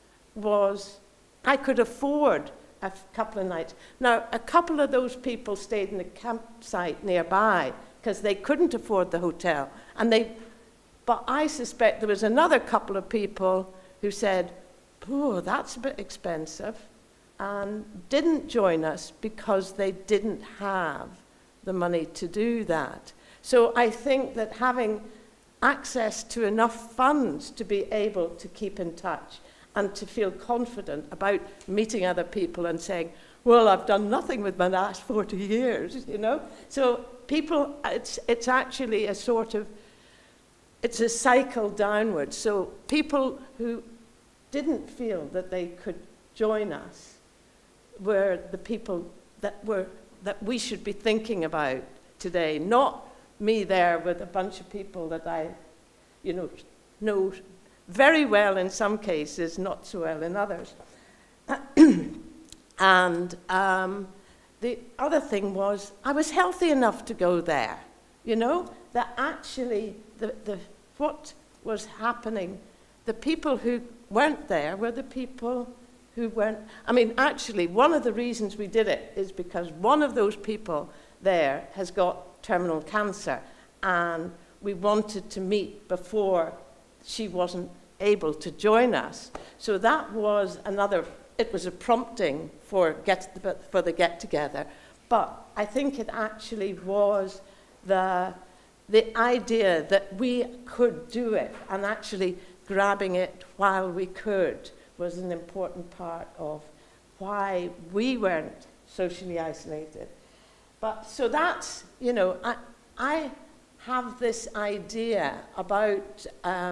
[SPEAKER 6] I could afford a couple of nights. Now, a couple of those people stayed in a campsite nearby because they couldn't afford the hotel. But I suspect there was another couple of people who said, oh, that's a bit expensive, and didn't join us because they didn't have the money to do that. So I think that having access to enough funds to be able to keep in touch and to feel confident about meeting other people and saying, well, I've done nothing with my last 40 years, you know? So people, it's actually a sort of, it's a cycle downwards. So people who didn't feel that they could join us were the people that we should be thinking about today, not me there with a bunch of people that I, know very well in some cases, not so well in others. And the other thing was, I was healthy enough to go there, that actually what was happening, the people who weren't there were the people who weren't. Actually, one of the reasons we did it is because one of those people there has got terminal cancer, and we wanted to meet before she wasn't able to join us. So that was it was a prompting for the get-together. But I think it actually was the idea that we could do it, and actually grabbing it while we could was an important part of why we weren't socially isolated. But so that's, I have this idea about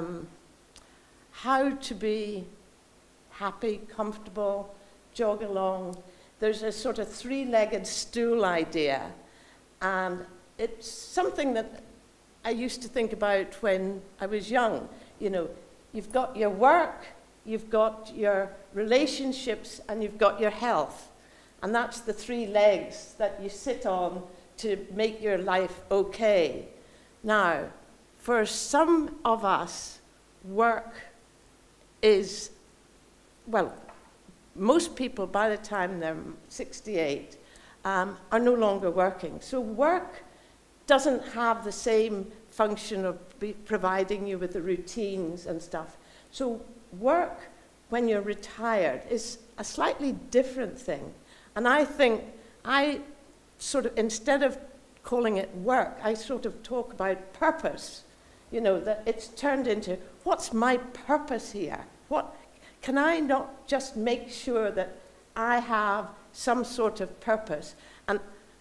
[SPEAKER 6] how to be happy, comfortable, jog along. There's a sort of three-legged stool idea, and it's something that I used to think about when I was young. You've got your work, you've got your relationships, and you've got your health. And that's the three legs that you sit on to make your life okay. Now, for some of us, work is, well, most people by the time they're 68 are no longer working. So work doesn't have the same function of providing you with the routines and stuff. So work, when you're retired, is a slightly different thing. And I think I sort of, instead of calling it work, I sort of talk about purpose. You know, that it's turned into, what's my purpose here? What can I not just make sure that I have some sort of purpose? And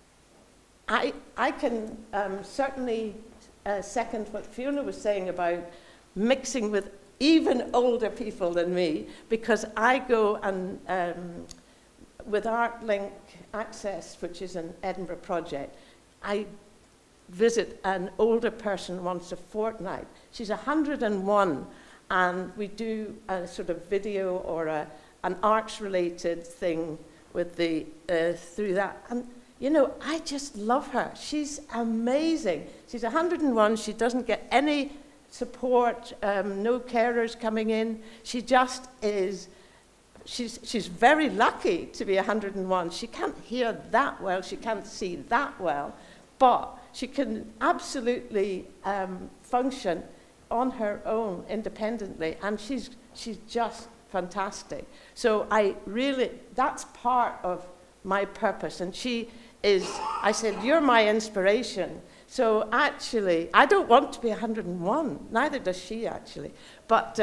[SPEAKER 6] I can certainly second what Fiona was saying about mixing with even older people than me, because I go and, with ArtLink Access, which is an Edinburgh project, I visit an older person once a fortnight. She's 101, and we do a sort of video or an arts-related thing with the, through that. And, you know, I just love her. She's amazing. She's 101. She doesn't get any support, no carers coming in. She just is, she's very lucky to be 101. She can't hear that well. She can't see that well. But she can absolutely function on her own independently. And she's just fantastic. So I really, that's part of my purpose. And she is, I said, you're my inspiration. So actually, I don't want to be 101. Neither does she, actually. But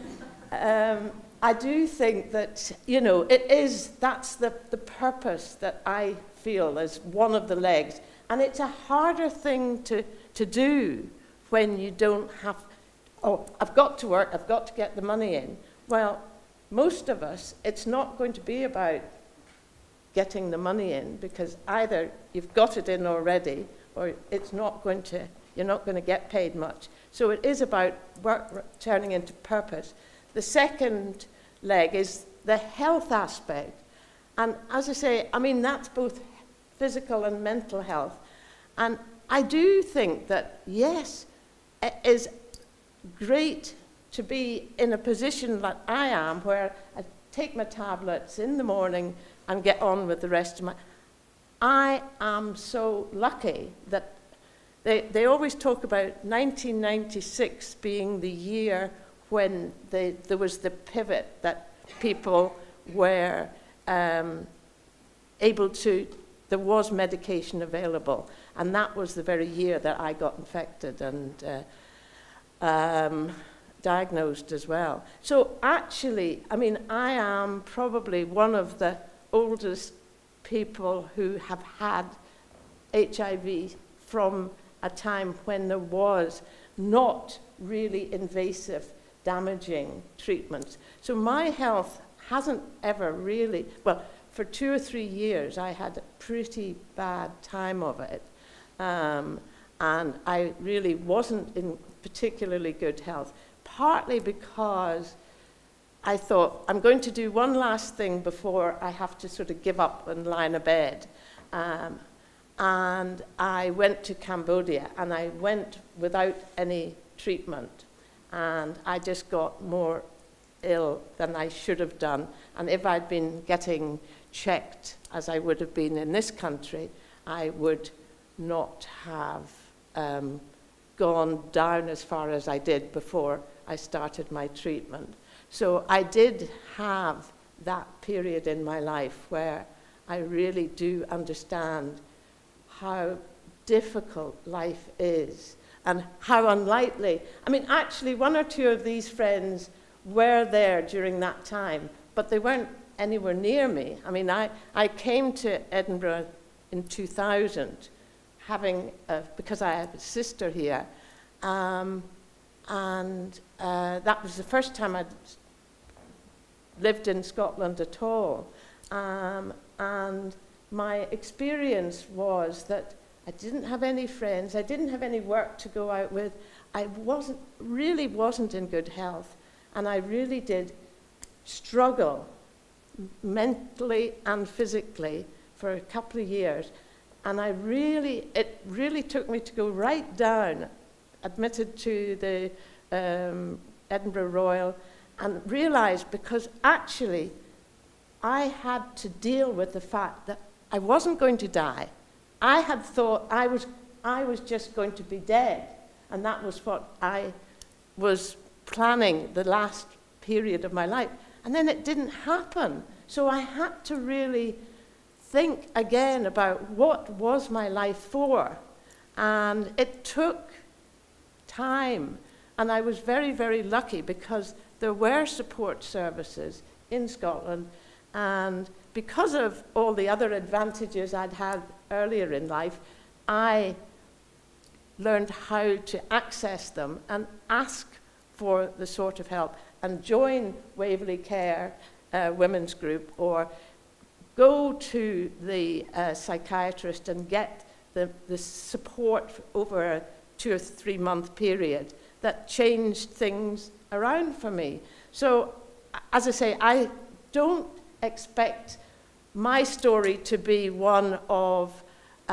[SPEAKER 6] I do think that, you know, that's the purpose that I feel as one of the legs. And it's a harder thing to do when you don't have, oh, I've got to work, I've got to get the money in. Well, most of us, it's not going to be about getting the money in, because either you've got it in already, or it's not going to, you're not going to get paid much. So it is about work turning into purpose. The second leg is the health aspect. And as I say, I mean, that's both physical and mental health. And I do think that, yes, it is great to be in a position like I am, where I take my tablets in the morning and get on with the rest of my... I am so lucky that they always talk about 1996 being the year when there was the pivot, that people were able to, there was medication available. And that was the very year that I got infected and diagnosed as well. So actually, I mean, I am probably one of the oldest people who have had HIV from a time when there was not really invasive, damaging treatments. So my health hasn't ever really, well, for 2 or 3 years I had a pretty bad time of it. And I really wasn't in particularly good health, partly because I thought, I'm going to do one last thing before I have to sort of give up and lie in a bed. And I went to Cambodia, and I went without any treatment. And I just got more ill than I should have done. And if I'd been getting checked, as I would have been in this country, I would not have gone down as far as I did before I started my treatment. So I did have that period in my life where I really do understand how difficult life is and how unlikely. I mean, actually, 1 or 2 of these friends were there during that time, but they weren't anywhere near me. I mean, I came to Edinburgh in 2000, because I had a sister here, and that was the first time I'd lived in Scotland at all. And my experience was that I didn't have any friends, I didn't have any work to go out with, I really wasn't in good health, and I really did struggle mentally and physically for a couple of years. And it really took me to go right down admitted to the Edinburgh Royal, and realised, because actually I had to deal with the fact that I wasn't going to die. I had thought I was just going to be dead, and that was what I was planning the last period of my life. And then it didn't happen. So I had to really think again about what was my life for. And it took time. And I was very, very lucky because there were support services in Scotland. And because of all the other advantages I'd had earlier in life, I learned how to access them and ask for the sort of help and join Waverley Care Women's Group, or go to the psychiatrist and get the support over a 2 or 3 month period that changed things around for me. So, as I say, I don't expect my story to be one of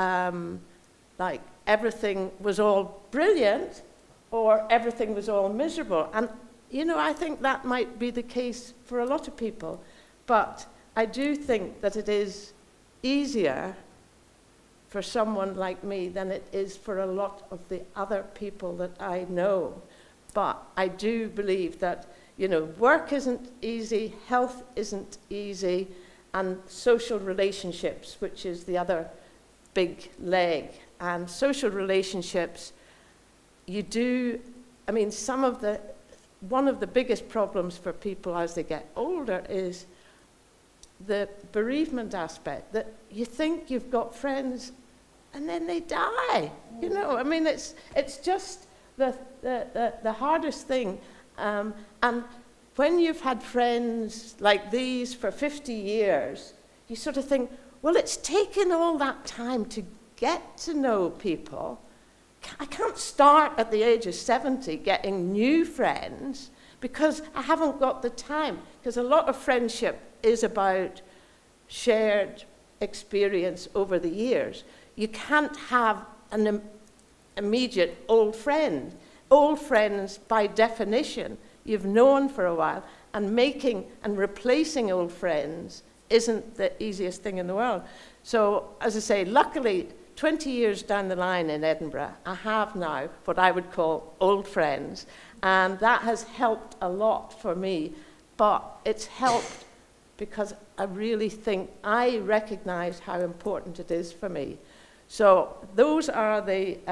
[SPEAKER 6] like everything was all brilliant or everything was all miserable. And, you know, I think that might be the case for a lot of people. But I do think that it is easier for someone like me than it is for a lot of the other people that I know. But I do believe that, you know, work isn't easy, health isn't easy, and social relationships, which is the other big leg. And social relationships, you do, I mean, one of the biggest problems for people as they get older is the bereavement aspect, that you think you've got friends and then they die. You know, I mean, it's just the hardest thing. And when you've had friends like these for 50 years, you sort of think, well, it's taken all that time to get to know people. I can't start at the age of 70 getting new friends because I haven't got the time. Because a lot of friendship is about shared experience over the years. You can't have an immediate old friend. Old friends, by definition, you've known for a while, and making and replacing old friends isn't the easiest thing in the world. So, as I say, luckily, 20 years down the line in Edinburgh, I have now what I would call old friends, and that has helped a lot for me. But it's helped because I really think I recognise how important it is for me. So those are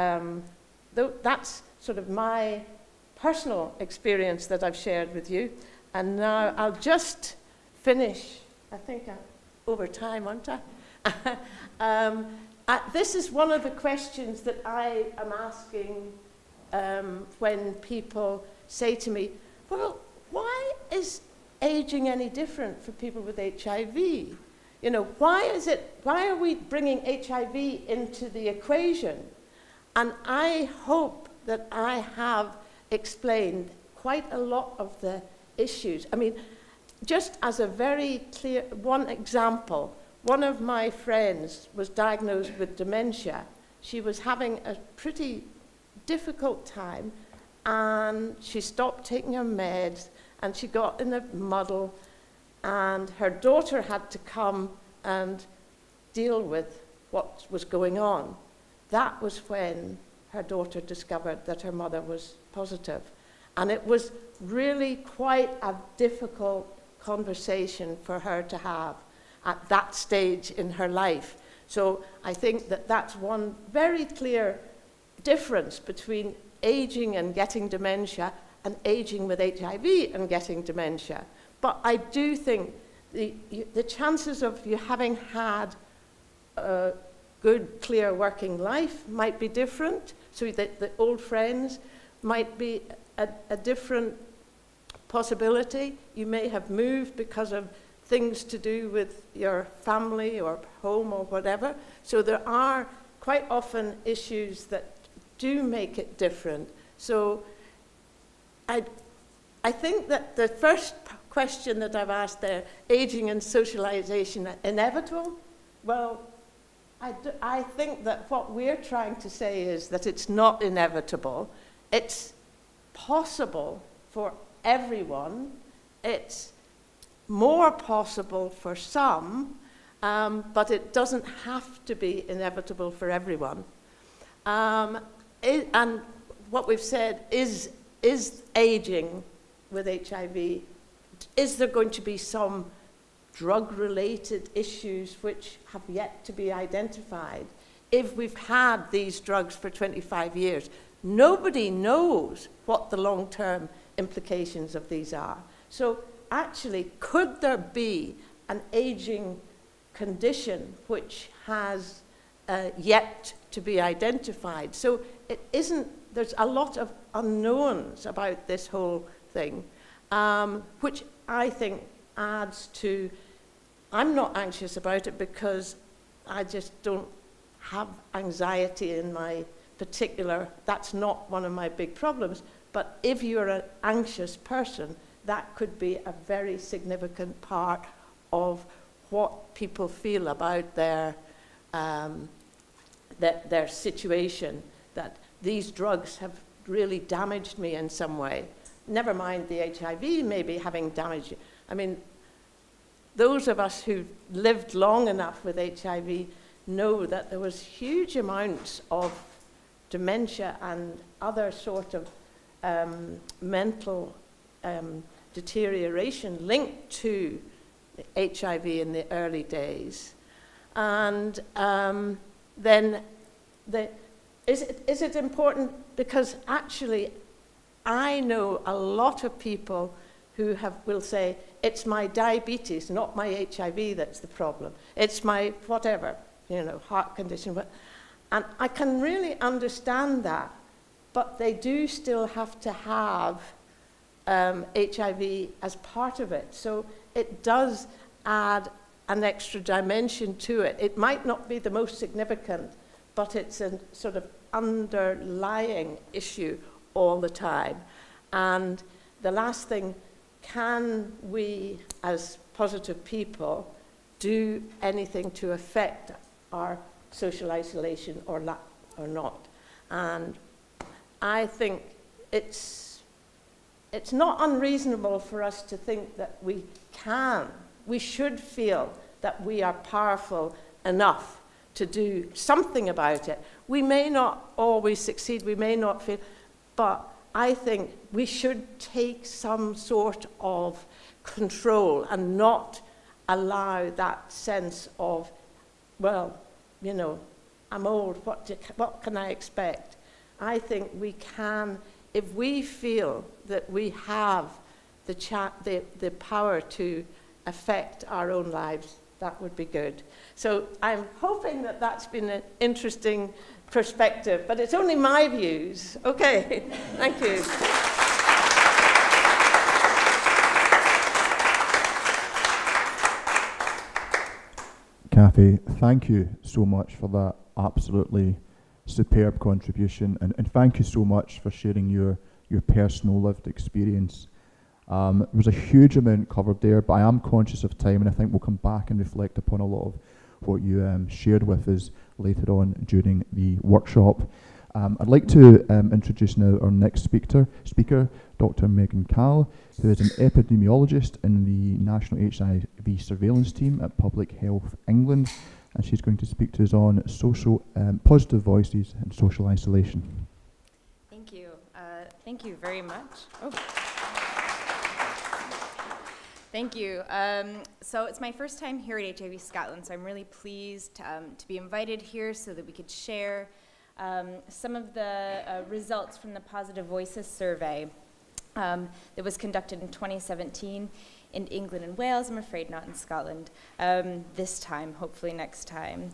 [SPEAKER 6] that's sort of my personal experience that I've shared with you. And now I'll just finish. I think I'm over time, aren't I? This is one of the questions that I am asking when people say to me, well, why is aging any different for people with HIV? You know, why are we bringing HIV into the equation? And I hope that I have explained quite a lot of the issues. I mean, just as a very clear one example, one of my friends was diagnosed with dementia. She was having a pretty difficult time, and she stopped taking her meds, and she got in a muddle, and her daughter had to come and deal with what was going on. That was when her daughter discovered that her mother was positive. And it was really quite a difficult conversation for her to have at that stage in her life. So I think that that's one very clear difference between aging and getting dementia and aging with HIV and getting dementia. But I do think the chances of you having had a good, clear working life might be different. So the old friends might be a different possibility. You may have moved because of things to do with your family or home or whatever. So there are quite often issues that do make it different. So I think that the first question that I've asked there, aging and socialization, inevitable? Well, I think that what we're trying to say is that it's not inevitable. it's possible for everyone. It's more possible for some, but it doesn't have to be inevitable for everyone. And what we've said is aging with HIV, is there going to be some drug-related issues which have yet to be identified? If we've had these drugs for 25 years, nobody knows what the long-term implications of these are. So actually, could there be an aging condition which has yet to be identified? So it isn't, there's a lot of unknowns about this whole thing, which I think adds to, I'm not anxious about it because I just don't have anxiety in my particular, that's not one of my big problems, but if you're an anxious person, that could be a very significant part of what people feel about their situation, that these drugs have really damaged me in some way. Never mind the HIV maybe having damaged you. I mean, those of us who lived long enough with HIV know that there was huge amounts of dementia and other sort of mental deterioration linked to HIV in the early days. And then, is it important? Because actually, I know a lot of people who will say, it's my diabetes, not my HIV that's the problem. It's my whatever, heart condition. And I can really understand that, but they do still have to have HIV as part of it. So it does add an extra dimension to it. It might not be the most significant, but it's a sort of underlying issue all the time. And the last thing, can we, as positive people, do anything to affect our social isolation or not? And I think it's not unreasonable for us to think that we should feel that we are powerful enough to do something about it. We may not always succeed, we may not feel, but I think we should take some sort of control and not allow that sense of, well, I'm old, what can I expect? I think we can, if we feel that we have the power to affect our own lives, that would be good. So I'm hoping that that's been an interesting perspective, but it's only my views. Okay, thank you.
[SPEAKER 1] Kathy, thank you so much for that absolutely superb contribution, and thank you so much for sharing your personal lived experience. There was a huge amount covered there, but I am conscious of time, and I think we'll come back and reflect upon a lot of what you shared with us later on during the workshop. I'd like to introduce now our next speaker, Dr. Megan Cahill, who is an epidemiologist in the National HIV Surveillance Team at Public Health England, and she's going to speak to us on positive voices and social isolation.
[SPEAKER 7] Thank you. Thank you very much. Oh. Thank you. So it's my first time here at HIV Scotland, so I'm really pleased to be invited here so that we could share some of the results from the Positive Voices survey that was conducted in 2017 in England and Wales. I'm afraid not in Scotland this time, hopefully next time.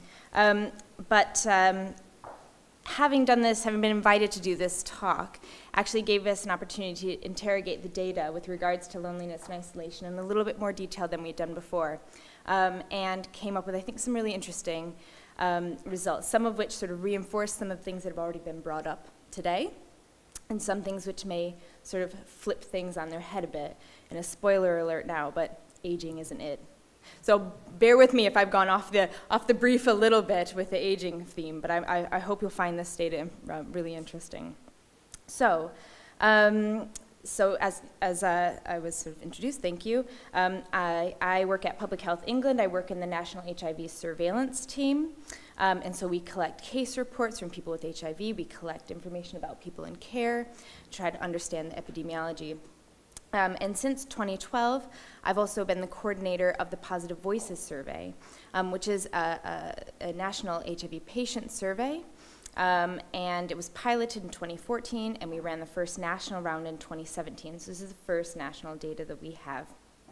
[SPEAKER 7] Having done this, having been invited to do this talk, actually gave us an opportunity to interrogate the data with regards to loneliness and isolation in a little bit more detail than we'd done before, and came up with, I think, some really interesting results, some of which sort of reinforce some of the things that have already been brought up today, and some things which may sort of flip things on their head a bit. And a spoiler alert now, but aging isn't it. So bear with me if I've gone off the brief a little bit with the aging theme, but I hope you'll find this data really interesting. So, so as I was sort of introduced, thank you, I work at Public Health England. I work in the National HIV Surveillance Team. And so we collect case reports from people with HIV. We collect information about people in care, try to understand the epidemiology. And since 2012, I've also been the coordinator of the Positive Voices Survey, which is a national HIV patient survey. And it was piloted in 2014, and we ran the first national round in 2017. So this is the first national data that we have.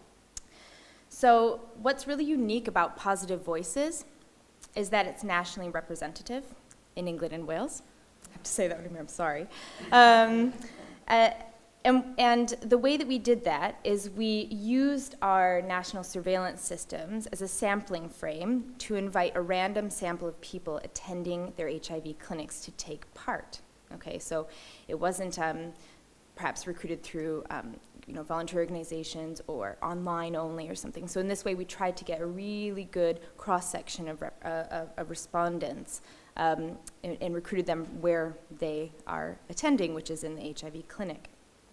[SPEAKER 7] So what's really unique about Positive Voices is that it's nationally representative in England and Wales. I have to say that one again, I'm sorry. And the way that we did that is we used our national surveillance systems as a sampling frame to invite a random sample of people attending their HIV clinics to take part. Okay, so it wasn't perhaps recruited through volunteer organizations or online only or something. So in this way, we tried to get a really good cross-section of respondents and recruited them where they are attending, which is in the HIV clinic.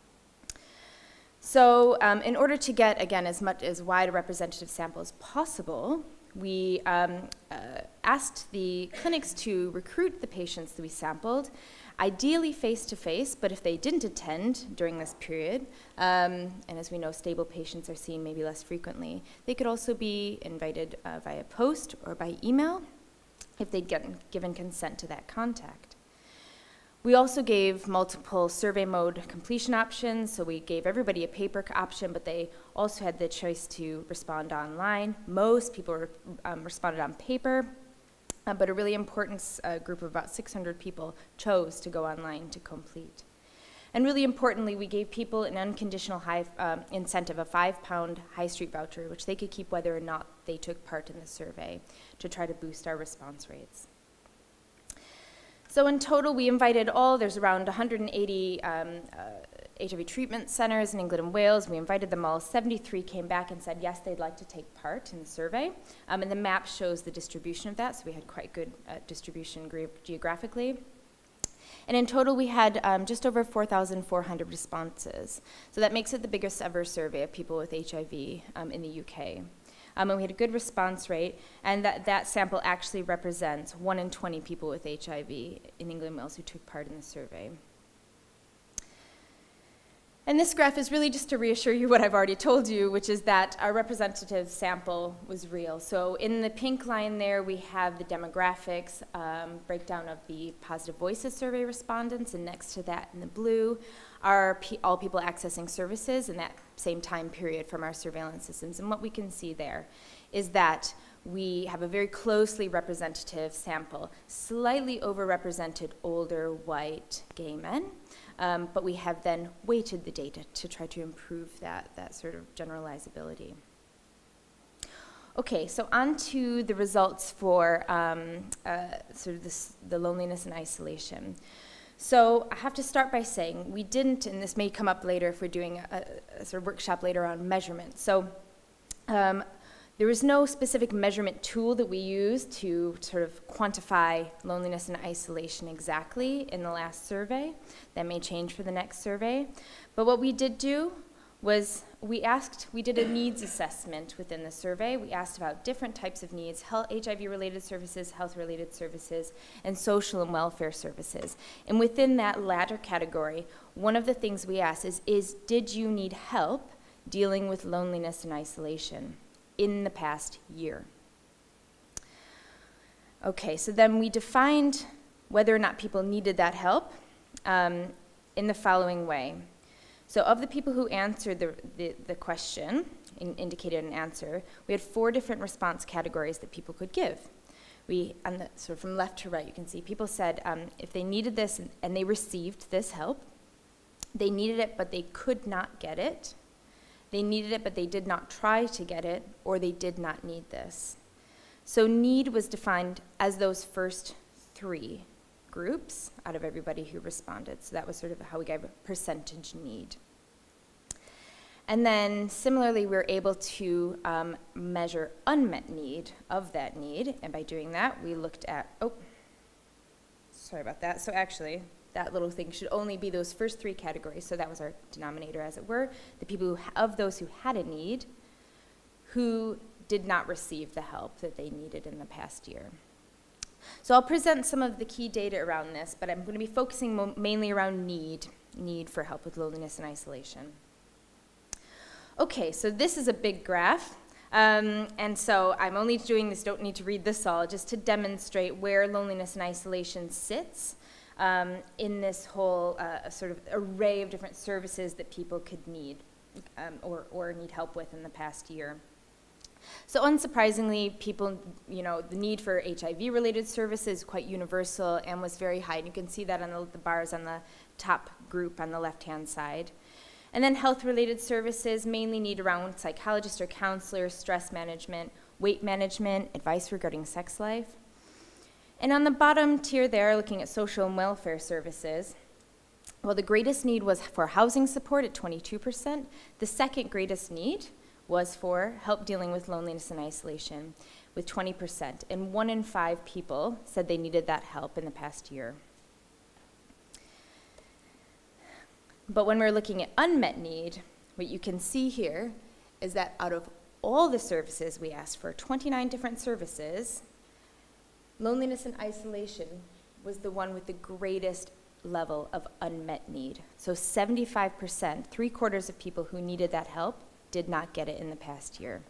[SPEAKER 7] So in order to get, again, as wide a representative sample as possible, we asked the clinics to recruit the patients that we sampled, ideally face-to-face, but if they didn't attend during this period, and as we know, stable patients are seen maybe less frequently, they could also be invited via post or by email if they'd given consent to that contact. We also gave multiple survey mode completion options, so we gave everybody a paper option, but they also had the choice to respond online. Most people responded on paper, but a really important group of about 600 people chose to go online to complete. And really importantly, we gave people an unconditional incentive, a £5 high street voucher, which they could keep whether or not they took part in the survey, to try to boost our response rates. So in total, we invited there's around 180 HIV treatment centers in England and Wales. We invited them all. 73 came back and said, yes, they'd like to take part in the survey. And the map shows the distribution of that, so we had quite good distribution geographically. And in total, we had just over 4,400 responses. So that makes it the biggest ever survey of people with HIV in the UK. And we had a good response rate, and that sample actually represents 1 in 20 people with HIV in England and Wales who took part in the survey. And this graph is really just to reassure you what I've already told you, which is that our representative sample was real. So in the pink line there, we have the demographics, breakdown of the Positive Voices survey respondents, and next to that in the blue are all people accessing services in that same time period from our surveillance systems. And what we can see there is that we have a very closely representative sample, slightly overrepresented older white gay men, but we have then weighted the data to try to improve that sort of generalizability. Okay, so on to the results for sort of the loneliness and isolation. So I have to start by saying we didn't, and this may come up later if we're doing a sort of workshop later on measurement. So there was no specific measurement tool that we used to sort of quantify loneliness and isolation exactly in the last survey. That may change for the next survey. But what we did do was we did a needs assessment within the survey. We asked about different types of needs, HIV-related services, health-related services, and social and welfare services. And within that latter category, one of the things we asked is did you need help dealing with loneliness and isolation in the past year? Okay, so then we defined whether or not people needed that help in the following way. So of the people who answered the question, indicated an answer, we had 4 different response categories that people could give. Sort of from left to right, you can see people said if they needed this and they received this help, they needed it but they could not get it, they needed it but they did not try to get it, or they did not need this. So need was defined as those first 3 groups out of everybody who responded. So that was sort of how we gave a percentage need. And then similarly, we were able to measure unmet need of that need. And by doing that, we looked at, sorry about that. So actually, that little thing should only be those first three categories. So that was our denominator, as it were, the people who, of those who had a need, who did not receive the help that they needed in the past year. So I'll present some of the key data around this, but I'm going to be focusing mainly around need for help with loneliness and isolation. Okay, so this is a big graph. And so I'm only doing this, don't need to read this all, just to demonstrate where loneliness and isolation sits in this whole sort of array of different services that people could need or need help with in the past year. So unsurprisingly, people, the need for HIV-related services is quite universal and was very high. And you can see that on the bars on the top group on the left-hand side. And then health-related services mainly need around psychologists or counselors, stress management, weight management, advice regarding sex life. And on the bottom tier there, looking at social and welfare services, well, the greatest need was for housing support at 22%. The second greatest need was for help dealing with loneliness and isolation with 20%. And 1 in 5 people said they needed that help in the past year. But when we're looking at unmet need, what you can see here is that out of all the services we asked for, 29 different services, loneliness and isolation was the one with the greatest level of unmet need. So 75%, 3/4 of people who needed that help did not get it in the past year.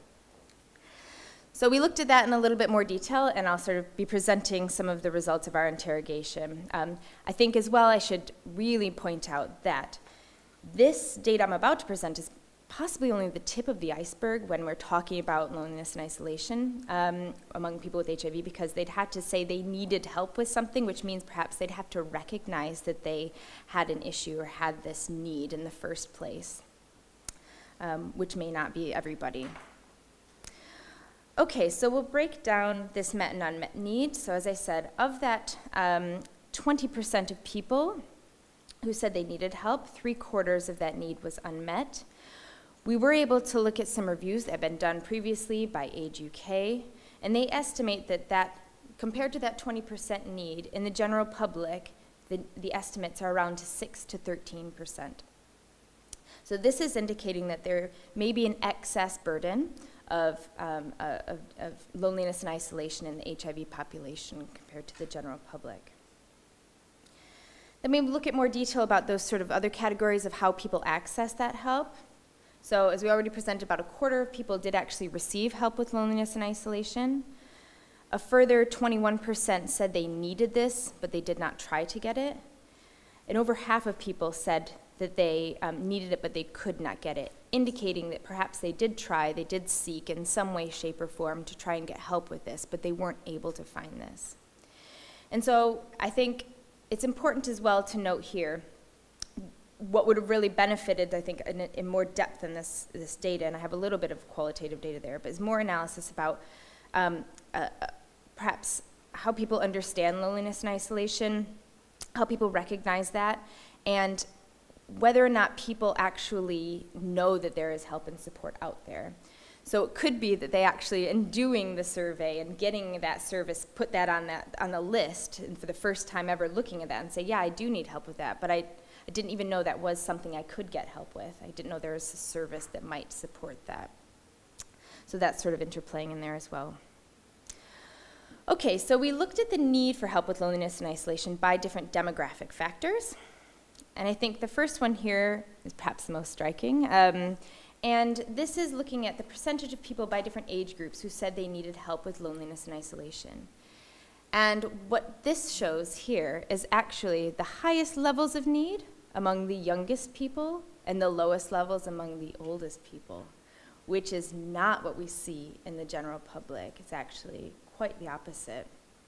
[SPEAKER 7] So we looked at that in a little bit more detail, and I'll sort of be presenting some of the results of our interrogation. I think as well I should really point out that this data I'm about to present is possibly only the tip of the iceberg when we're talking about loneliness and isolation among people with HIV, because they'd had to say they needed help with something, which means perhaps they'd have to recognize that they had an issue or had this need in the first place, which may not be everybody. Okay, so we'll break down this met and unmet need. So as I said, of that 20% of people who said they needed help, 3/4 of that need was unmet. We were able to look at some reviews that had been done previously by AIDS UK, and they estimate that compared to that 20% need, in the general public, the estimates are around 6 to 13%. So this is indicating that there may be an excess burden of loneliness and isolation in the HIV population compared to the general public. Then we look at more detail about those sort of other categories of how people access that help. So as we already presented, about 1/4 of people did actually receive help with loneliness and isolation. A further 21% said they needed this, but they did not try to get it. And over half of people said that they needed it, but they could not get it, indicating that perhaps they did try, they did seek in some way, shape, or form to try and get help with this, but they weren't able to find this. And so I think it's important as well to note here what would have really benefited, I think, in more depth in this data, and I have a little bit of qualitative data there, but is more analysis about perhaps how people understand loneliness and isolation, how people recognize that, and whether or not people actually know that there is help and support out there. So it could be that they actually, in doing the survey and getting that service, put that on the list, and for the first time ever looking at that and say, yeah, I do need help with that, but I didn't even know that was something I could get help with. I didn't know there was a service that might support that. So that's sort of interplaying in there as well. Okay, so we looked at the need for help with loneliness and isolation by different demographic factors. And I think the first one here is perhaps the most striking. And this is looking at the percentage of people by different age groups who said they needed help with loneliness and isolation. And what this shows here is actually the highest levels of need among the youngest people and the lowest levels among the oldest people, which is not what we see in the general public. It's actually quite the opposite.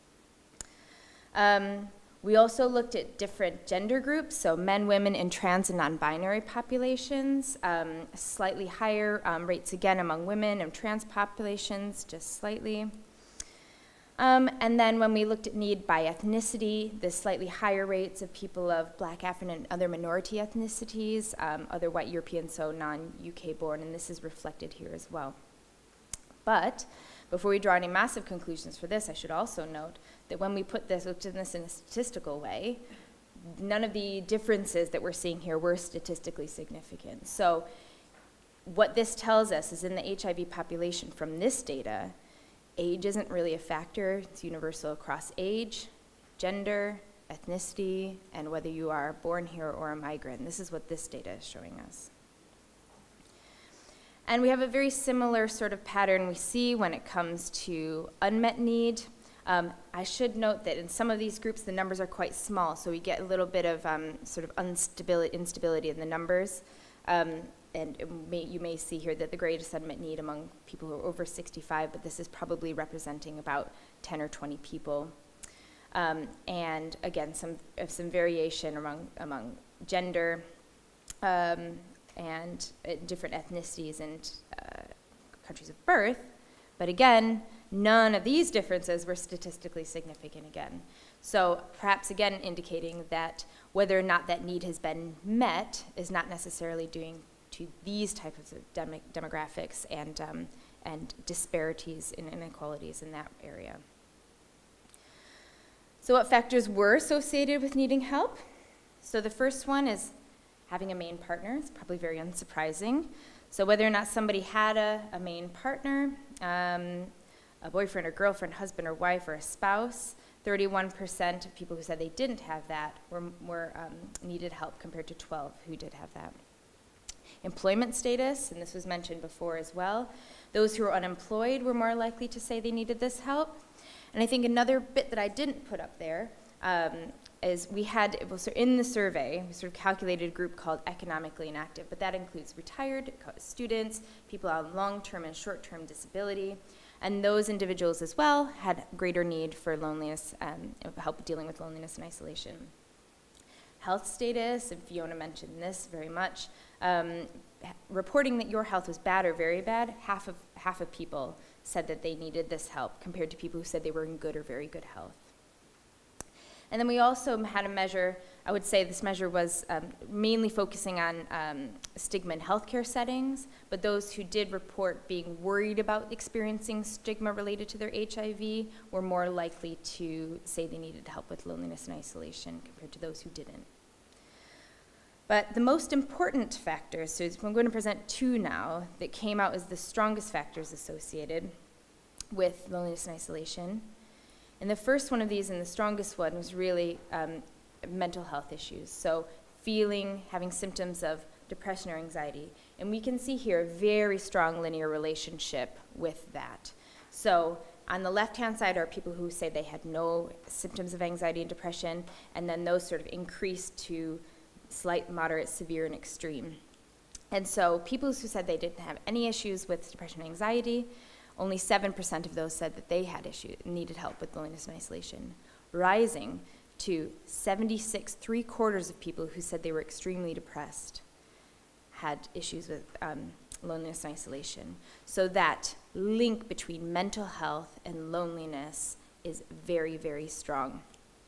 [SPEAKER 7] We also looked at different gender groups, so men, women, and trans and non-binary populations, slightly higher rates again among women and trans populations, just slightly. And then when we looked at need by ethnicity, the slightly higher rates of people of Black, African, and other minority ethnicities, other white European, so non-UK born, and this is reflected here as well. But before we draw any massive conclusions for this, I should also note that when we looked at this in a statistical way, none of the differences that we're seeing here were statistically significant. So what this tells us is in the HIV population from this data, age isn't really a factor. It's universal across age, gender, ethnicity, and whether you are born here or a migrant. This is what this data is showing us. And we have a very similar sort of pattern we see when it comes to unmet need. I should note that in some of these groups, the numbers are quite small, so we get a little bit of sort of instability in the numbers. And you may see here that the greatest unmet need among people who are over 65, but this is probably representing about 10 or 20 people. And again, some variation among gender and different ethnicities and countries of birth. But again, none of these differences were statistically significant again. So perhaps again indicating that whether or not that need has been met is not necessarily due to these types of demographics and disparities in inequalities in that area. So what factors were associated with needing help? So the first one is having a main partner. It's probably very unsurprising. So whether or not somebody had a main partner, a boyfriend or girlfriend, husband or wife, or a spouse, 31% of people who said they didn't have that needed help compared to 12 who did have that. Employment status, and this was mentioned before as well. Those who were unemployed were more likely to say they needed this help. And I think another bit that I didn't put up there is in the survey, we sort of calculated a group called economically inactive, but that includes retired students, people on long-term and short-term disability, and those individuals as well had greater need for loneliness, help dealing with loneliness and isolation. Health status, and Fiona mentioned this very much, reporting that your health was bad or very bad, half of people said that they needed this help compared to people who said they were in good or very good health. And then we also had a measure, I would say this measure was mainly focusing on stigma in healthcare settings, but those who did report being worried about experiencing stigma related to their HIV were more likely to say they needed help with loneliness and isolation compared to those who didn't. But the most important factors, so I'm going to present two now, that came out as the strongest factors associated with loneliness and isolation. And the first one of these and the strongest one was really mental health issues. So having symptoms of depression or anxiety. And we can see here a very strong linear relationship with that. So on the left-hand side are people who say they had no symptoms of anxiety and depression, and then those sort of increased to slight, moderate, severe, and extreme. And so people who said they didn't have any issues with depression and anxiety, only 7% of those said that they had needed help with loneliness and isolation, rising to 76, 3/4 of people who said they were extremely depressed had issues with loneliness and isolation. So that link between mental health and loneliness is very, very strong.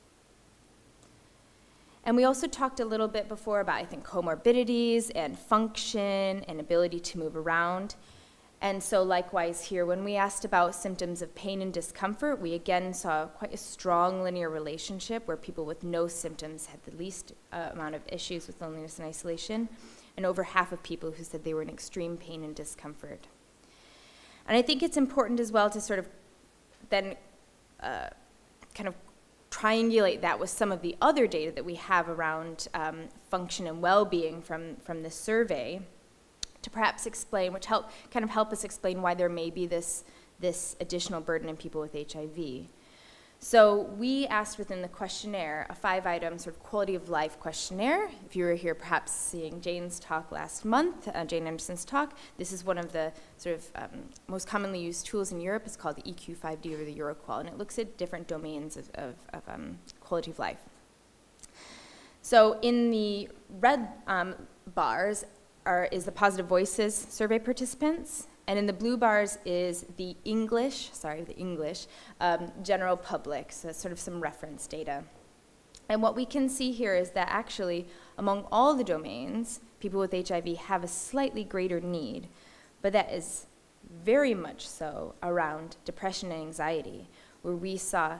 [SPEAKER 7] And we also talked a little bit before about, I think, comorbidities and function and ability to move around. And so likewise here, when we asked about symptoms of pain and discomfort, we again saw quite a strong linear relationship where people with no symptoms had the least amount of issues with loneliness and isolation, and over half of people who said they were in extreme pain and discomfort. And I think it's important as well to sort of then kind of triangulate that with some of the other data that we have around function and well-being from this survey, to perhaps explain, which help us explain why there may be this additional burden in people with HIV. So we asked within the questionnaire a 5-item sort of quality of life questionnaire. If you were here perhaps seeing Jane's talk last month, Jane Anderson's talk, this is one of the sort of most commonly used tools in Europe. It's called the EQ5D or the Euroqual, and it looks at different domains of quality of life. So in the red bars is the Positive Voices survey participants, and in the blue bars is the English general public, so that's sort of some reference data. And what we can see here is that actually among all the domains, people with HIV have a slightly greater need, but that is very much so around depression and anxiety, where we saw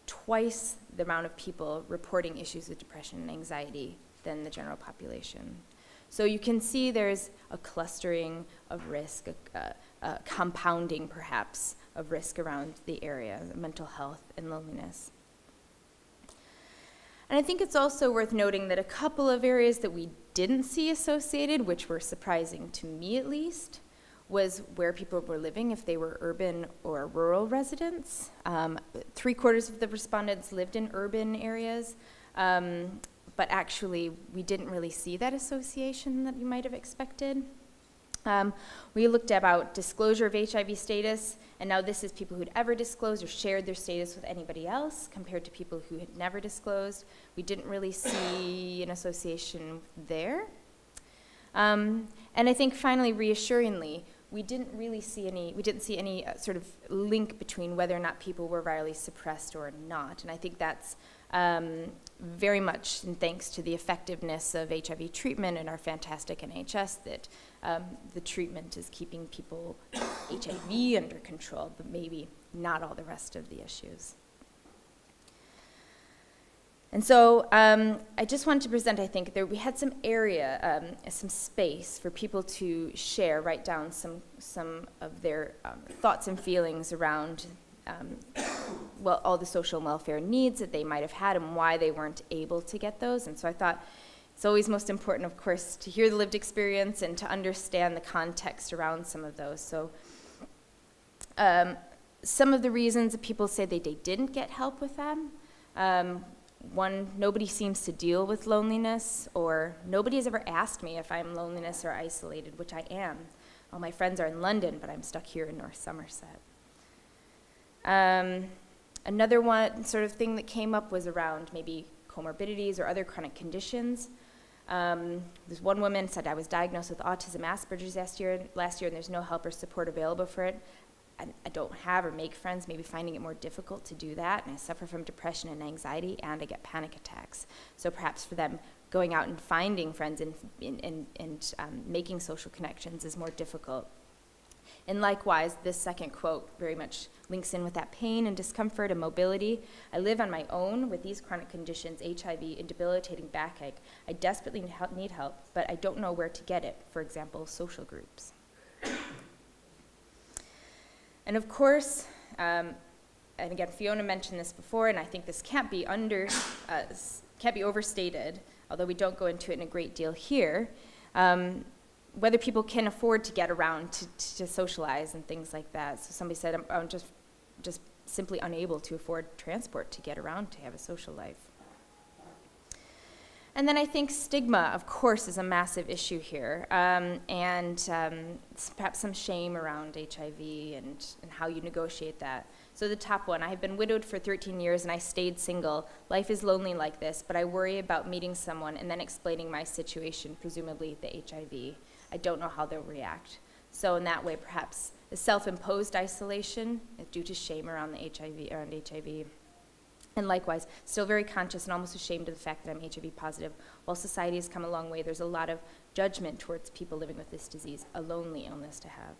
[SPEAKER 7] twice the amount of people reporting issues with depression and anxiety than the general population. So you can see there's a clustering of risk, a compounding perhaps of risk around the area, mental health and loneliness. And I think it's also worth noting that a couple of areas that we didn't see associated, which were surprising to me at least, was where people were living, if they were urban or rural residents. 3/4 of the respondents lived in urban areas, but actually we didn't really see that association that you might have expected. We looked about disclosure of HIV status, and now this is people who'd ever disclosed or shared their status with anybody else compared to people who had never disclosed. We didn't really see an association there. And I think finally, reassuringly, we didn't see any sort of link between whether or not people were virally suppressed or not. And I think that's very much in thanks to the effectiveness of HIV treatment and our fantastic NHS that the treatment is keeping people HIV under control, but maybe not all the rest of the issues. And so I just wanted to present, I think, that we had some area, some space for people to share, write down some of their thoughts and feelings around well, all the social welfare needs that they might have had and why they weren't able to get those. And so I thought it's always most important, of course, to hear the lived experience and to understand the context around some of those. So some of the reasons that people say they didn't get help with them, one, nobody seems to deal with loneliness, or nobody has ever asked me if I'm loneliness or isolated, which I am. All my friends are in London, but I'm stuck here in North Somerset. Another one sort of thing that came up was around maybe comorbidities or other chronic conditions. This one woman said, I was diagnosed with autism Asperger's last year, and there's no help or support available for it. I don't have or make friends, maybe finding it more difficult to do that, and I suffer from depression and anxiety, and I get panic attacks. So perhaps for them, going out and finding friends and making social connections is more difficult. And likewise, this second quote very much links in with that pain and discomfort and mobility. I live on my own with these chronic conditions, HIV and debilitating backache. I desperately need help, but I don't know where to get it, for example, social groups. And of course, and again, Fiona mentioned this before, and I think this can't be overstated, although we don't go into it in a great deal here, whether people can afford to get around to socialize and things like that. So somebody said, I'm just simply unable to afford transport to get around to have a social life. And then I think stigma, of course, is a massive issue here, and perhaps some shame around HIV and how you negotiate that. So the top one, I have been widowed for 13 years and I stayed single. Life is lonely like this, but I worry about meeting someone and then explaining my situation, presumably the HIV. I don't know how they'll react. So in that way, perhaps the self-imposed isolation due to shame around HIV. And likewise, still very conscious and almost ashamed of the fact that I'm HIV positive. While society has come a long way, there's a lot of judgment towards people living with this disease, a lonely illness to have.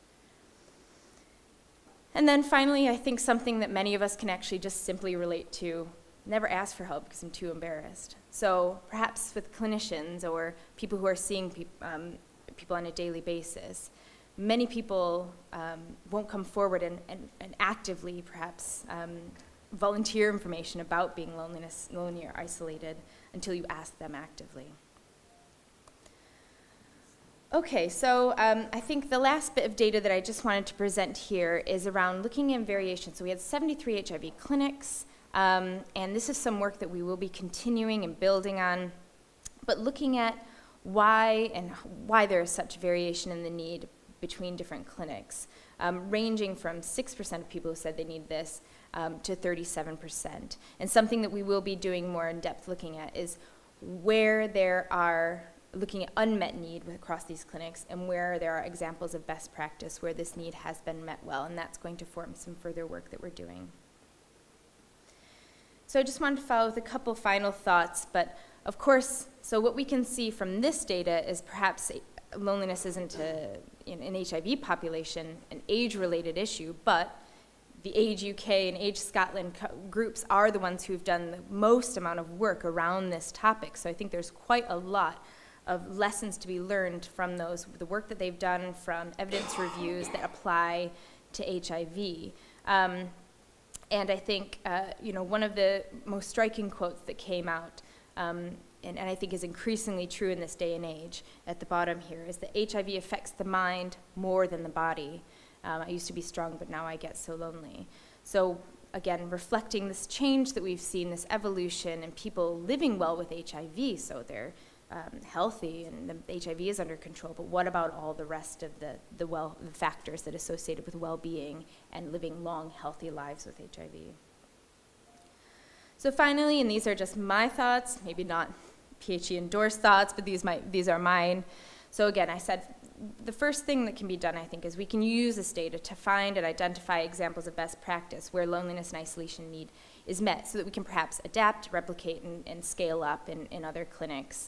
[SPEAKER 7] And then finally, I think something that many of us can actually just simply relate to, never ask for help because I'm too embarrassed. So perhaps with clinicians or people who are seeing people on a daily basis, many people won't come forward and actively perhaps volunteer information about being lonely or isolated until you ask them actively. Okay, so I think the last bit of data that I just wanted to present here is around looking at variation. So we had 73 HIV clinics, and this is some work that we will be continuing and building on, but looking at why there is such variation in the need between different clinics, ranging from 6% of people who said they need this to 37%. And something that we will be doing more in depth looking at is where there are, looking at unmet need across these clinics and where there are examples of best practice where this need has been met well, and that's going to form some further work that we're doing. So I just wanted to follow with a couple final thoughts, but of course, so what we can see from this data is perhaps loneliness isn't in an HIV population an age-related issue, but the Age UK and Age Scotland groups are the ones who've done the most amount of work around this topic. So I think there's quite a lot of lessons to be learned from those, the work that they've done, from evidence reviews that apply to HIV. And I think, one of the most striking quotes that came out, and I think is increasingly true in this day and age, at the bottom here, is that HIV affects the mind more than the body. I used to be strong, but now I get so lonely. So again, reflecting this change that we've seen, this evolution, and people living well with HIV, so they're healthy and the HIV is under control, but what about all the rest of the factors that are associated with well-being and living long, healthy lives with HIV? So finally, and these are just my thoughts, maybe not PHE endorsed thoughts, but these are mine. So again, I said the first thing that can be done, I think, is we can use this data to find and identify examples of best practice where loneliness and isolation need is met, so that we can perhaps adapt, replicate, and scale up in other clinics.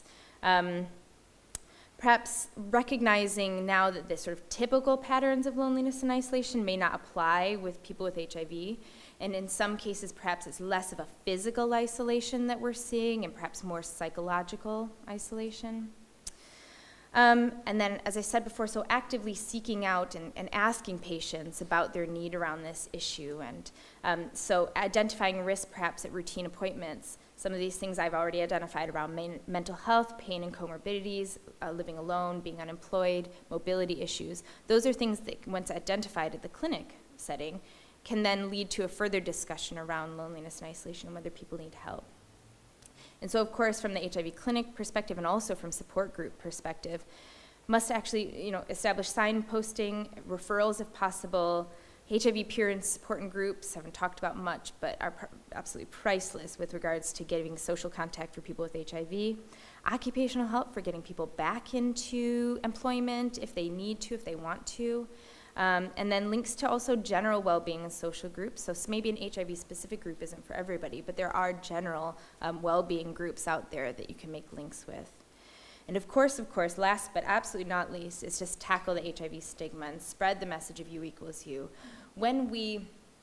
[SPEAKER 7] Perhaps recognizing now that the sort of typical patterns of loneliness and isolation may not apply with people with HIV, and in some cases perhaps it's less of a physical isolation that we're seeing and perhaps more psychological isolation. And then, as I said before, so actively seeking out and asking patients about their need around this issue, and so identifying risk perhaps at routine appointments. Some of these things I've already identified around mental health, pain and comorbidities, living alone, being unemployed, mobility issues. Those are things that, once identified at the clinic setting, can then lead to a further discussion around loneliness and isolation and whether people need help. And so, of course, from the HIV clinic perspective and also from support group perspective, must actually, establish signposting, referrals if possible. HIV peer and supporting groups, haven't talked about much, but are absolutely priceless with regards to giving social contact for people with HIV. Occupational help for getting people back into employment if they need to, if they want to. And then links to also general well-being and social groups. So maybe an HIV-specific group isn't for everybody, but there are general well-being groups out there that you can make links with. And of course, last but absolutely not least, is just tackle the HIV stigma and spread the message of U=U. When we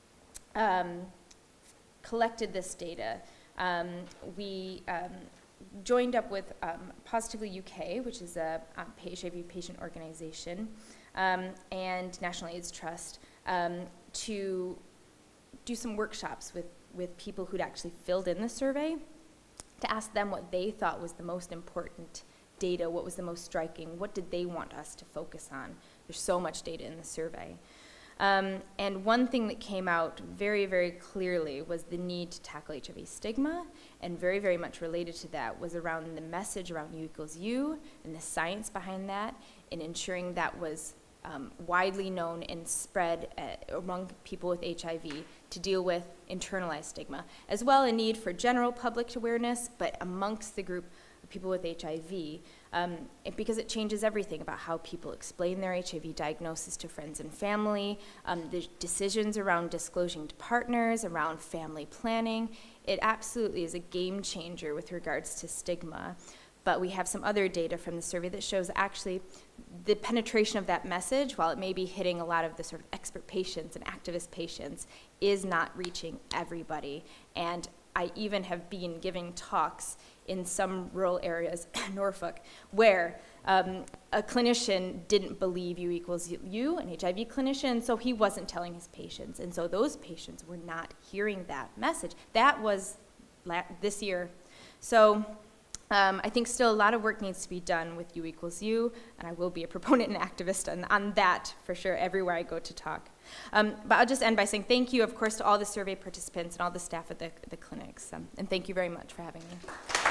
[SPEAKER 7] collected this data, we joined up with Positively UK, which is a HIV patient organization, and National AIDS Trust, to do some workshops with people who'd actually filled in the survey, to ask them what they thought was the most important data, what was the most striking, what did they want us to focus on. There's so much data in the survey. And one thing that came out very, very clearly was the need to tackle HIV stigma, and very, very much related to that was around the message around U=U and the science behind that, and ensuring that was widely known and spread among people with HIV to deal with internalized stigma, as well a need for general public awareness, but amongst the group of people with HIV, because it changes everything about how people explain their HIV diagnosis to friends and family, the decisions around disclosing to partners, around family planning. It absolutely is a game changer with regards to stigma. But we have some other data from the survey that shows actually the penetration of that message, while it may be hitting a lot of the sort of expert patients and activist patients, is not reaching everybody. And I even have been giving talks in some rural areas, Norfolk, where a clinician didn't believe U=U, an HIV clinician, so he wasn't telling his patients. And so those patients were not hearing that message. That was this year. So I think still a lot of work needs to be done with U=U, and I will be a proponent and activist on that for sure everywhere I go to talk. But I'll just end by saying thank you, of course, to all the survey participants and all the staff at the clinics. And thank you very much for having me.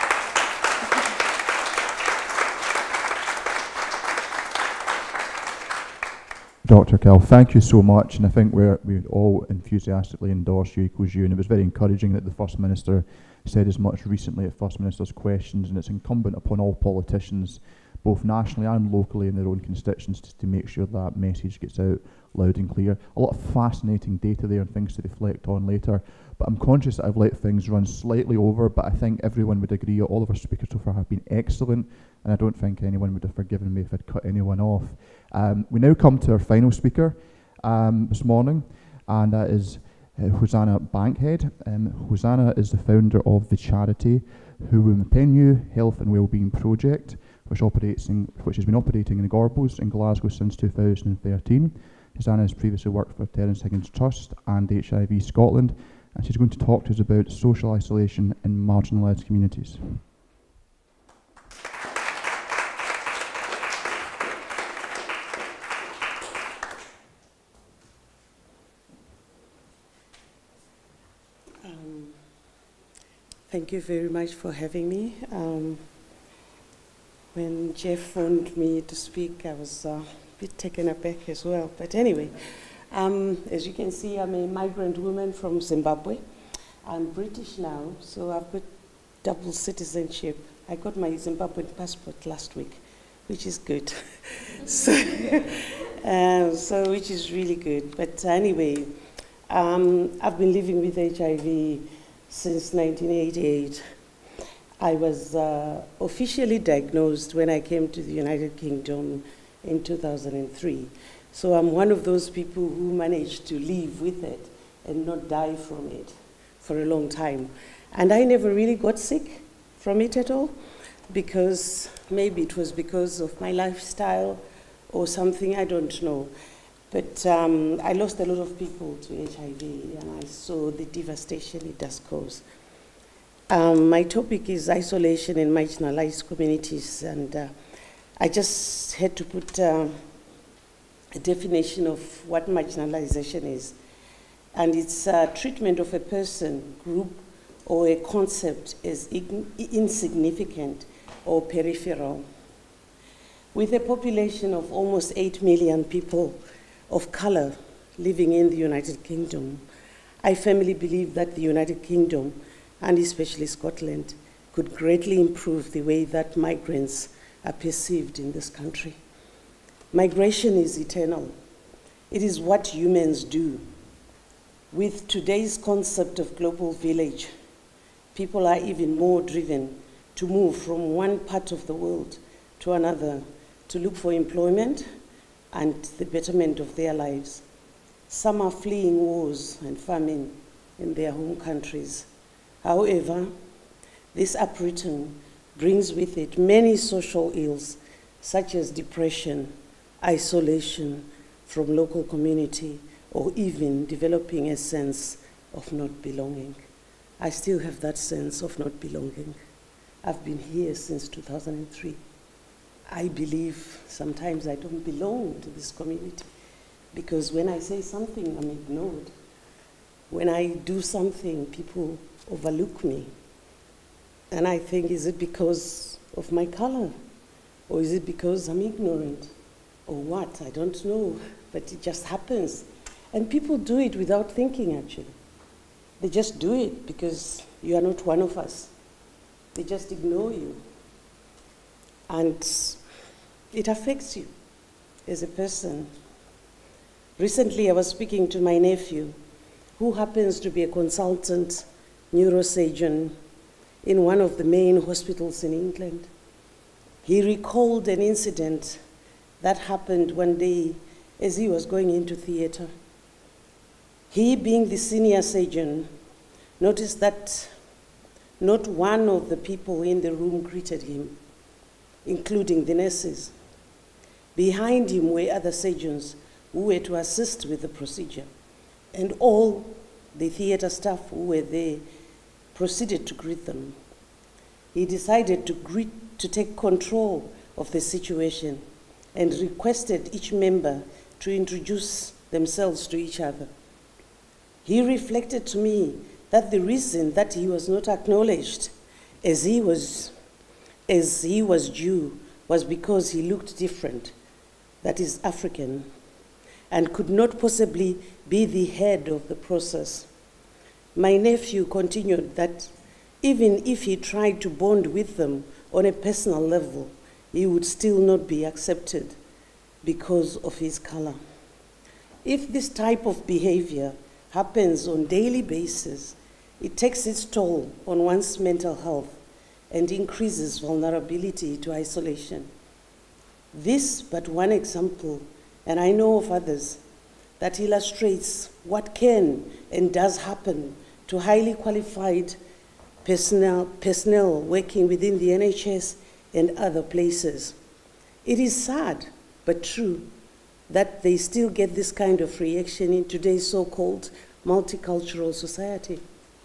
[SPEAKER 1] Dr. Kell, thank you so much, and I think we all enthusiastically endorse U=U, and it was very encouraging that the First Minister said as much recently at First Minister's Questions, and it's incumbent upon all politicians, both nationally and locally in their own constituencies, to make sure that message gets out loud and clear. A lot of fascinating data there and things to reflect on later, but I'm conscious that I've let things run slightly over, but I think everyone would agree all of our speakers so far have been excellent, and I don't think anyone would have forgiven me if I'd cut anyone off. We now come to our final speaker this morning, and that is Hosanna Bankhead. Hosanna is the founder of the charity Huumpenyu Health and Wellbeing Project, which has been operating in the Gorbals in Glasgow since 2013. Hosanna has previously worked for Terence Higgins Trust and HIV Scotland, and she's going to talk to us about social isolation in marginalised communities.
[SPEAKER 8] Thank you very much for having me. When Jeff phoned me to speak, I was a bit taken aback as well. But anyway, as you can see, I'm a migrant woman from Zimbabwe. I'm British now, so I've got double citizenship. I got my Zimbabwean passport last week, which is good. so which is really good. But anyway, I've been living with HIV since 1988. I was officially diagnosed when I came to the United Kingdom in 2003. So I'm one of those people who managed to live with it and not die from it for a long time. And I never really got sick from it at all, because maybe it was because of my lifestyle or something, I don't know. But I lost a lot of people to HIV, and I saw the devastation it does cause. My topic is isolation in marginalized communities, and I just had to put a definition of what marginalization is. And it's treatment of a person, group, or a concept as insignificant or peripheral. With a population of almost 8 million people of color living in the United Kingdom, I firmly believe that the United Kingdom, and especially Scotland, could greatly improve the way that migrants are perceived in this country. Migration is eternal. It is what humans do. With today's concept of global village, people are even more driven to move from one part of the world to another to look for employment and the betterment of their lives. Some are fleeing wars and famine in their home countries. However, this uprooting brings with it many social ills, such as depression, isolation from local community, or even developing a sense of not belonging. I still have that sense of not belonging. I've been here since 2003. I believe sometimes I don't belong to this community, because when I say something, I'm ignored. When I do something, people overlook me. And I think, is it because of my color? Or is it because I'm ignorant? Or what? I don't know, but it just happens. And people do it without thinking, actually. They just do it because you are not one of us. They just ignore you. And it affects you as a person. Recently, I was speaking to my nephew, who happens to be a consultant neurosurgeon in one of the main hospitals in England. He recalled an incident that happened one day as he was going into theater. He, being the senior surgeon, noticed that not one of the people in the room greeted him, including the nurses. Behind him were other surgeons who were to assist with the procedure, and all the theater staff who were there proceeded to greet them. He decided to take control of the situation and requested each member to introduce themselves to each other. He reflected to me that the reason that he was not acknowledged as he was Jew was because he looked different, that is African, and could not possibly be the head of the process. My nephew continued that even if he tried to bond with them on a personal level, he would still not be accepted because of his color. If this type of behavior happens on a daily basis, it takes its toll on one's mental health and increases vulnerability to isolation. This but one example, and I know of others, that illustrates what can and does happen to highly qualified personnel working within the NHS and other places. It is sad, but true, that they still get this kind of reaction in today's so-called multicultural society.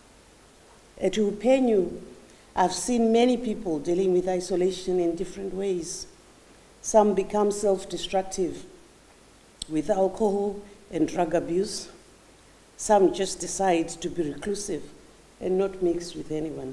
[SPEAKER 8] At Upenyu, I've seen many people dealing with isolation in different ways. Some become self-destructive with alcohol and drug abuse. Some just decide to be reclusive and not mix with anyone.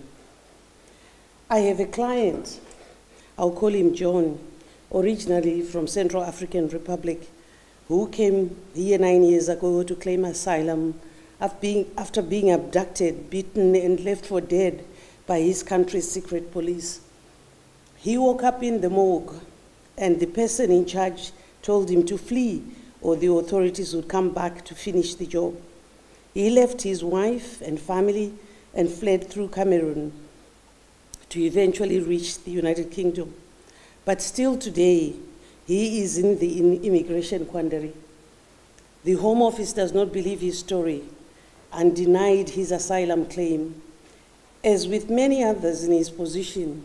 [SPEAKER 8] I have a client, I'll call him John, originally from Central African Republic, who came here 9 years ago to claim asylum after being abducted, beaten, and left for dead by his country's secret police. He woke up in the morgue, and the person in charge told him to flee, or the authorities would come back to finish the job. He left his wife and family and fled through Cameroon to eventually reach the United Kingdom. But still today, he is in the immigration quandary. The Home Office does not believe his story and denied his asylum claim. As with many others in his position,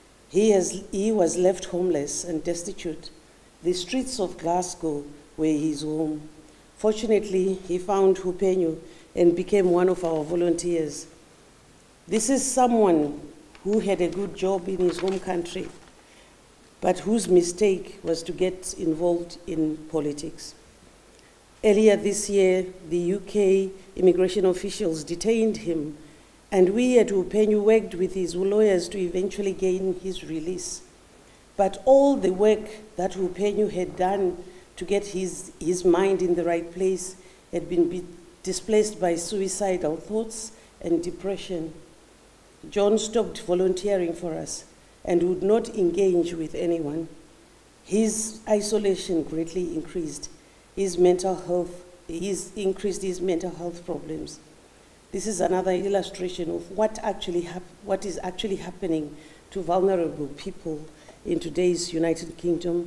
[SPEAKER 8] he was left homeless and destitute. The streets of Glasgow were his home. Fortunately, he found Upenyu and became one of our volunteers. This is someone who had a good job in his home country, but whose mistake was to get involved in politics. Earlier this year, the UK immigration officials detained him, and we at Upenyu worked with his lawyers to eventually gain his release. But all the work that Upenyu had done to get his mind in the right place had been displaced by suicidal thoughts and depression. John stopped volunteering for us and would not engage with anyone. His isolation greatly increased his mental health, increased his mental health problems. This is another illustration of what is actually happening to vulnerable people in today's United Kingdom.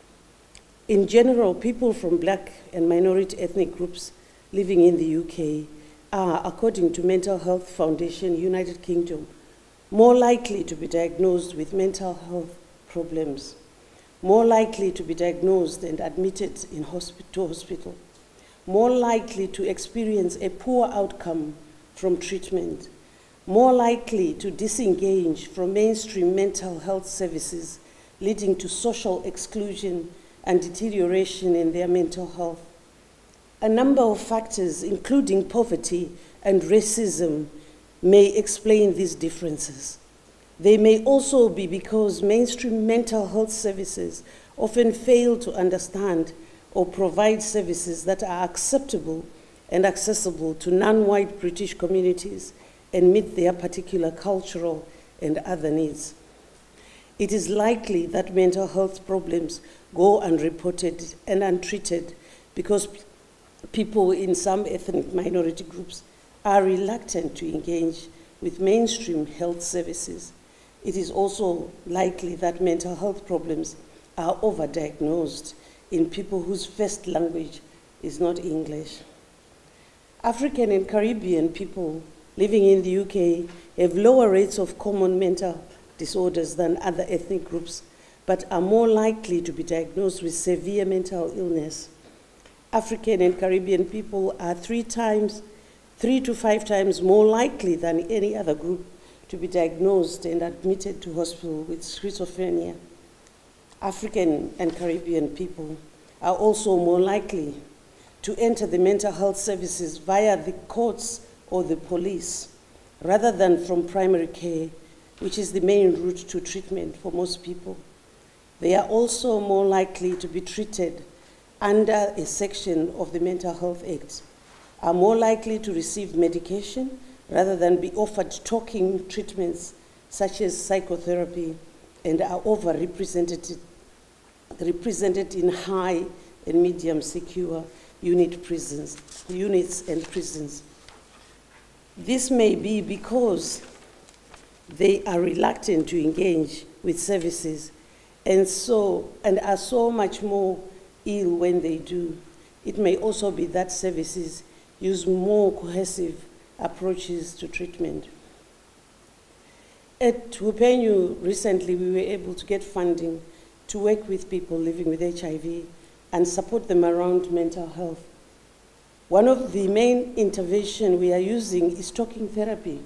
[SPEAKER 8] In general, people from Black and minority ethnic groups living in the UK are, according to Mental Health Foundation United Kingdom, more likely to be diagnosed with mental health problems, more likely to be diagnosed and admitted to hospital, more likely to experience a poor outcome from treatment, more likely to disengage from mainstream mental health services, leading to social exclusion and deterioration in their mental health. A number of factors, including poverty and racism, may explain these differences. They may also be because mainstream mental health services often fail to understand or provide services that are acceptable and accessible to non-white British communities and meet their particular cultural and other needs. It is likely that mental health problems go unreported and untreated because people in some ethnic minority groups are reluctant to engage with mainstream health services. It is also likely that mental health problems are overdiagnosed in people whose first language is not English. African and Caribbean people living in the UK have lower rates of common mental disorders than other ethnic groups, but are more likely to be diagnosed with severe mental illness. African and Caribbean people are 3 to 5 times more likely than any other group to be diagnosed and admitted to hospital with schizophrenia. African and Caribbean people are also more likely to enter the mental health services via the courts or the police, rather than from primary care, which is the main route to treatment for most people. They are also more likely to be treated under a section of the Mental Health Act, are more likely to receive medication rather than be offered talking treatments such as psychotherapy, and are overrepresented in high and medium secure units and prisons. This may be because they are reluctant to engage with services and are so much more ill when they do. it may also be that services use more cohesive approaches to treatment. At Upenyu recently, we were able to get funding to work with people living with HIV and support them around mental health. One of the main interventions we are using is talking therapy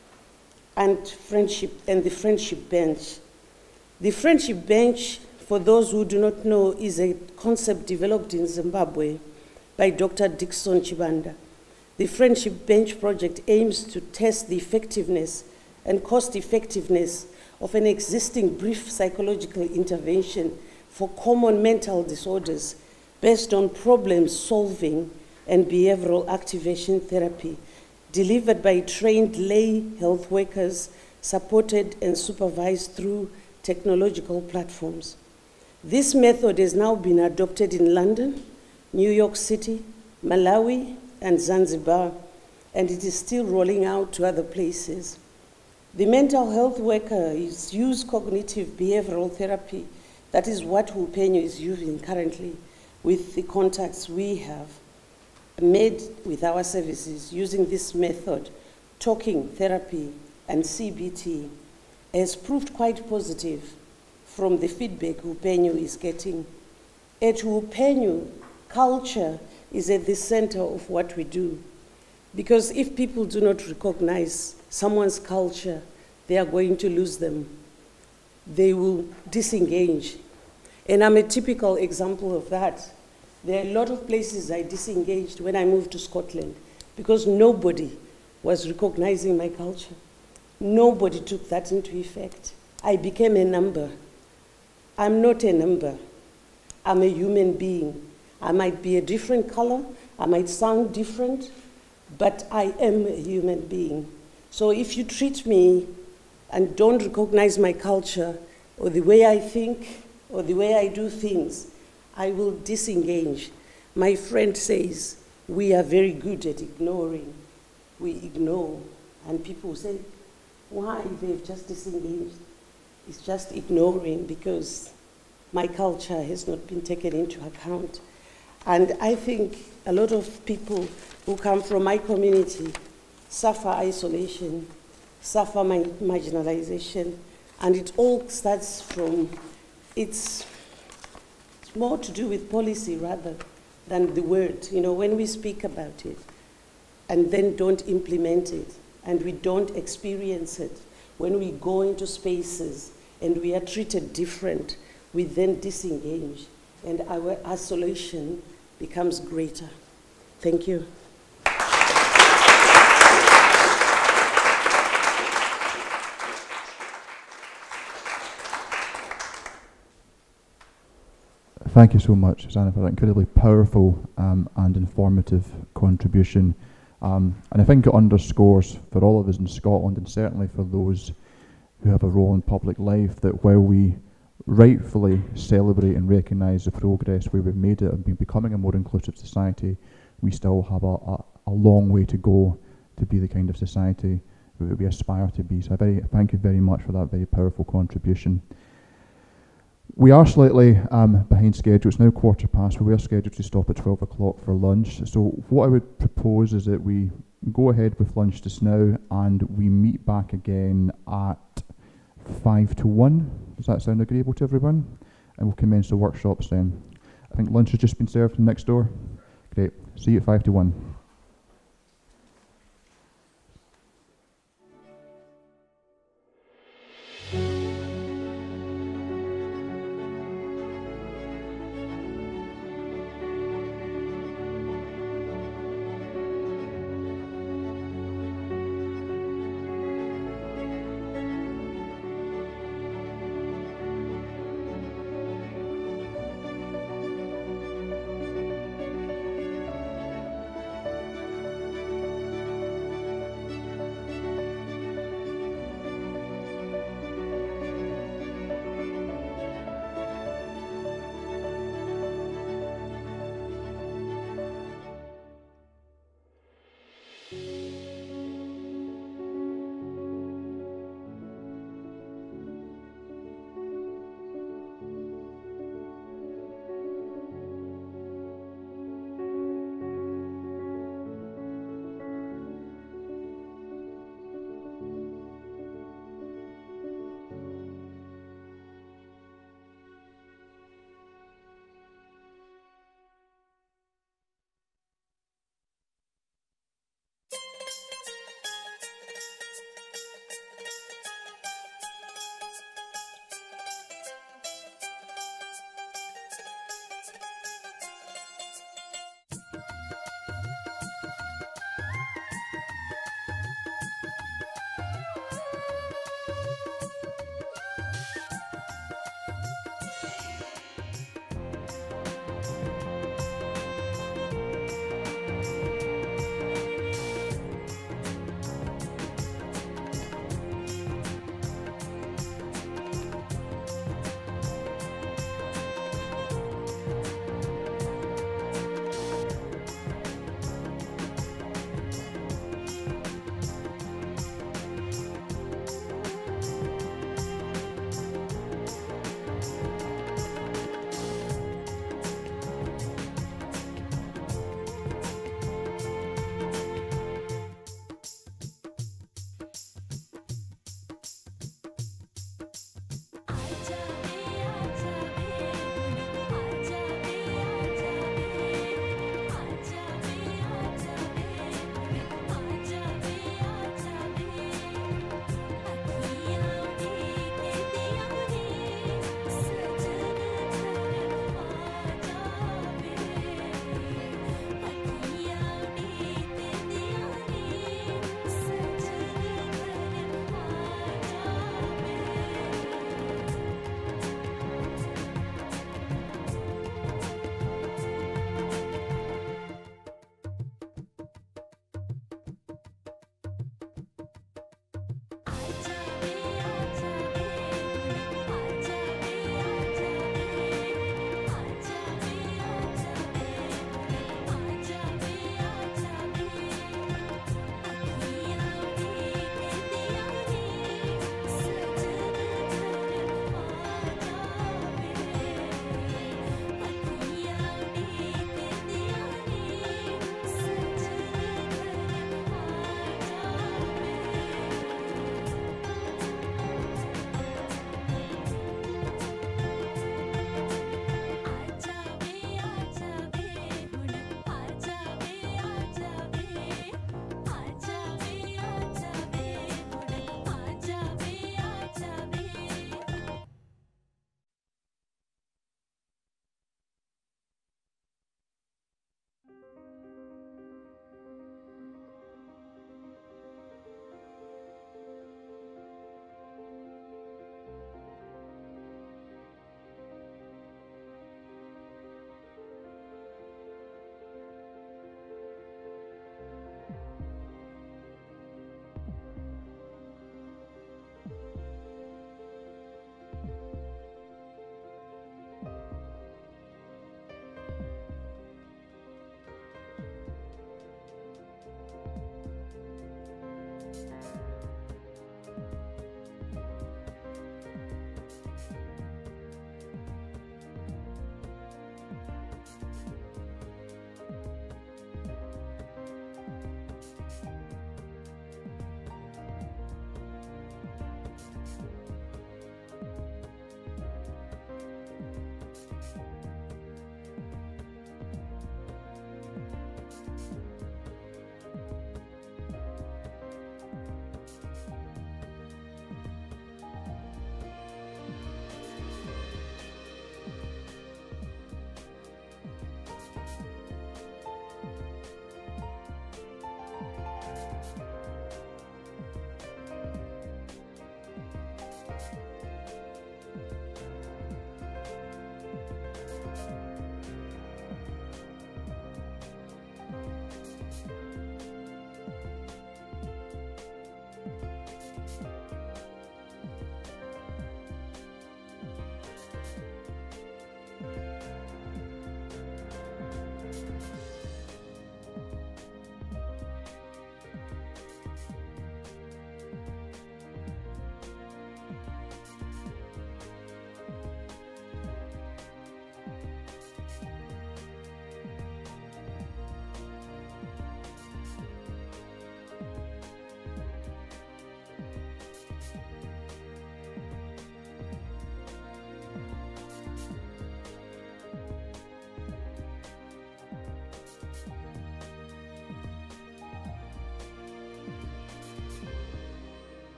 [SPEAKER 8] and friendship, and the friendship bench. The friendship bench, for those who do not know, is a concept developed in Zimbabwe by Dr. Dixon Chibanda. The Friendship Bench project aims to test the effectiveness and cost effectiveness of an existing brief psychological intervention for common mental disorders based on problem solving and behavioral activation therapy delivered by trained lay health workers, supported and supervised through technological platforms. This method has now been adopted in London, New York City, Malawi, and Zanzibar, and it is still rolling out to other places. The mental health worker is used cognitive behavioral therapy. That is what Upenyu is using currently with the contacts we have made with our services using this method, talking therapy and CBT, has proved quite positive from the feedback Upenyu is getting. At Upenyu, culture is at the center of what we do. Because if people do not recognize someone's culture, they are going to lose them. They will disengage. And I'm a typical example of that. There are a lot of places I disengaged when I moved to Scotland because nobody was recognizing my culture. Nobody took that into effect. I became a number. I'm not a number. I'm a human being. I might be a different color, I might sound different, but I am a human being. So if you treat me and don't recognize my culture or the way I think or the way I do things, I will disengage. My friend says, we are very good at ignoring. We ignore. And people say, why? They've just disengaged. It's just ignoring because my culture has not been taken into account. And I think a lot of people who come from my community suffer isolation, suffer marginalization, and it all starts from, it's more to do with policy rather than the word. You know, when we speak about it and then don't implement it and we don't experience it, when we go into spaces and we are treated different, we then disengage and our isolation becomes greater. Thank you.
[SPEAKER 1] Thank you so much, Susanna, for that incredibly powerful and informative contribution. And I think it underscores for all of us in Scotland, and certainly for those who have a role in public life, that while we rightfully celebrate and recognise the progress where we've made it and been becoming a more inclusive society, we still have a long way to go to be the kind of society that we aspire to be. So thank you very much for that very powerful contribution. We are slightly behind schedule. It's now 15:15. We were scheduled to stop at 12 o'clock for lunch. So what I would propose is that we go ahead with lunch just now and we meet back again at 5 to 1. Does that sound agreeable to everyone? And we'll commence the workshops then. I think lunch has just been served next door. Great. See you at 5 to 1.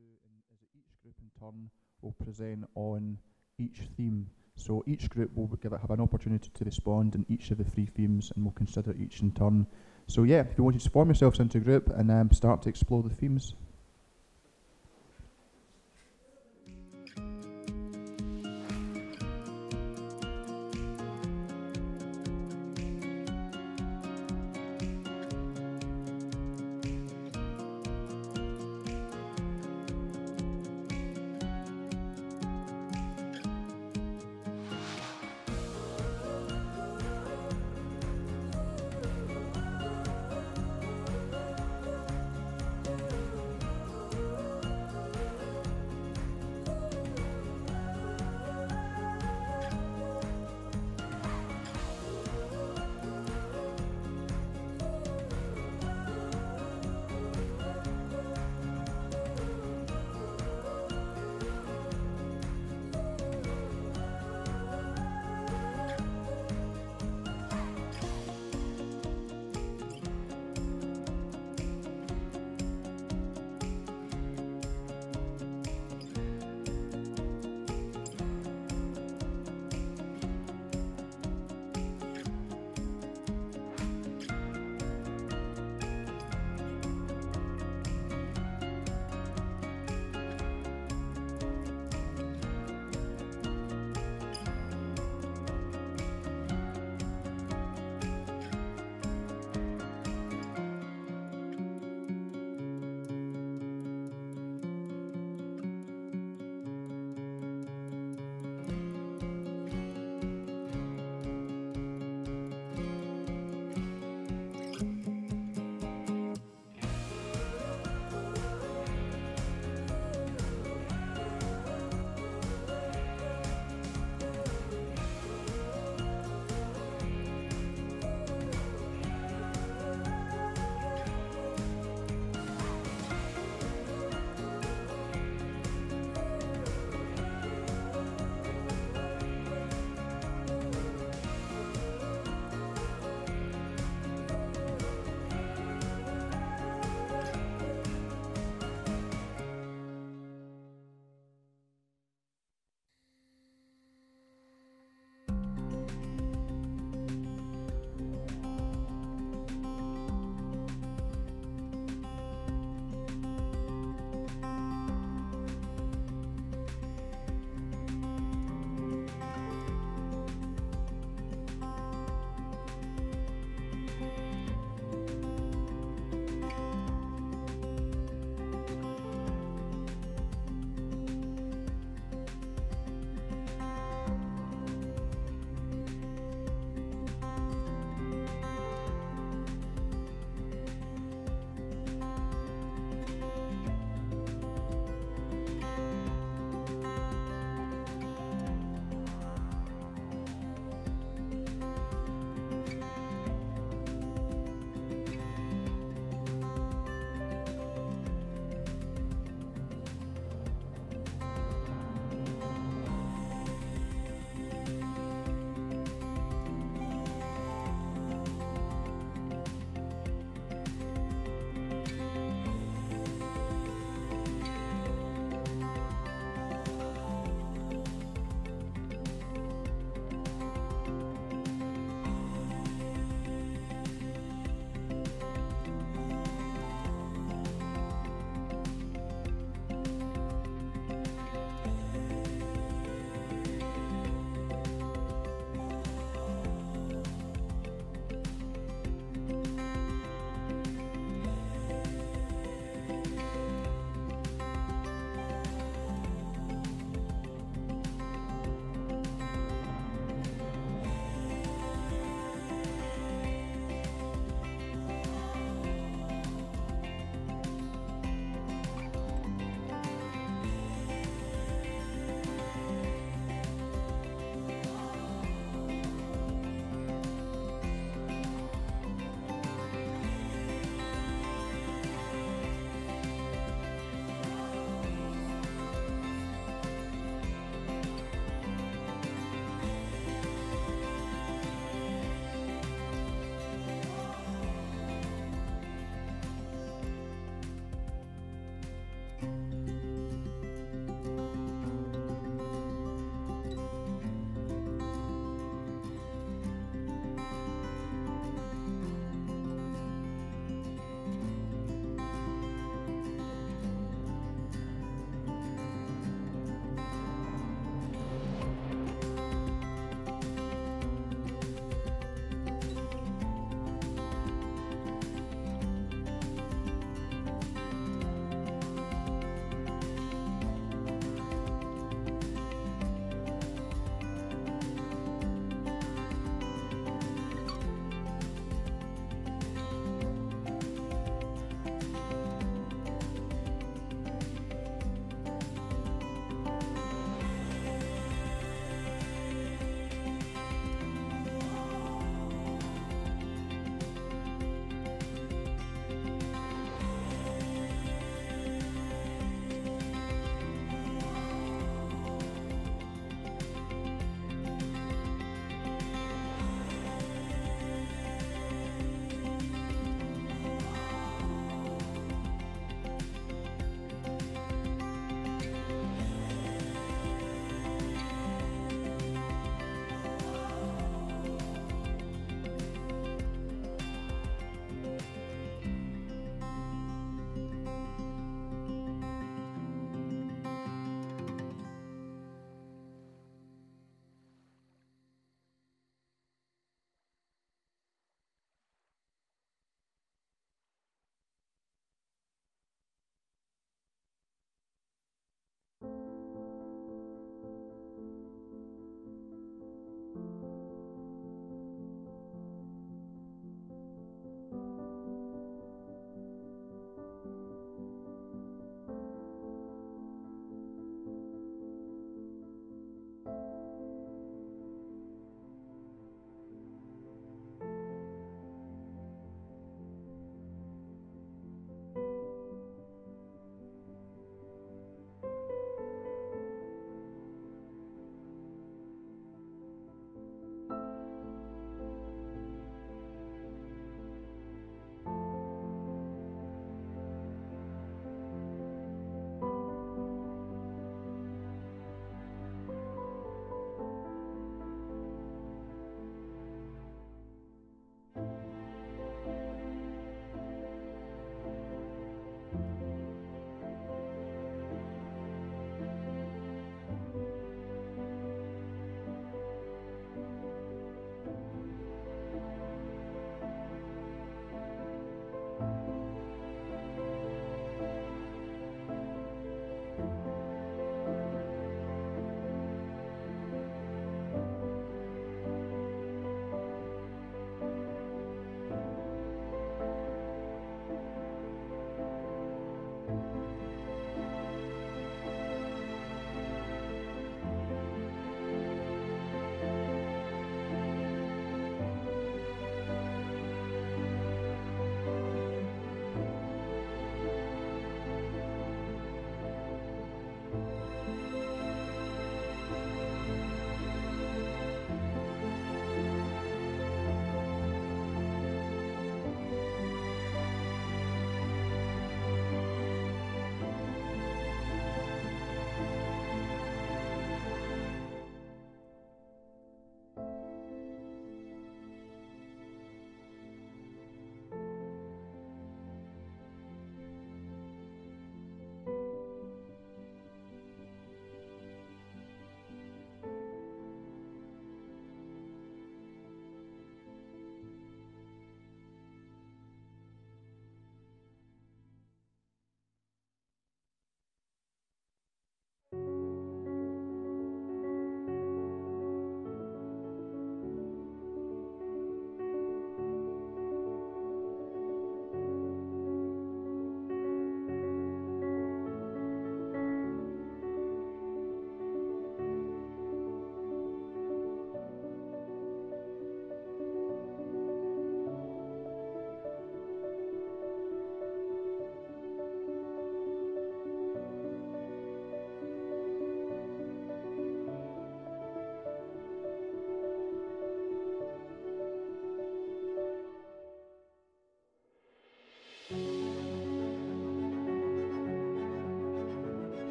[SPEAKER 1] is that each group in turn will present on each theme. So each group will have an opportunity to respond in each of the 3 themes, and we'll consider each in turn. So yeah, if you want to form yourselves into a group and start to explore the themes.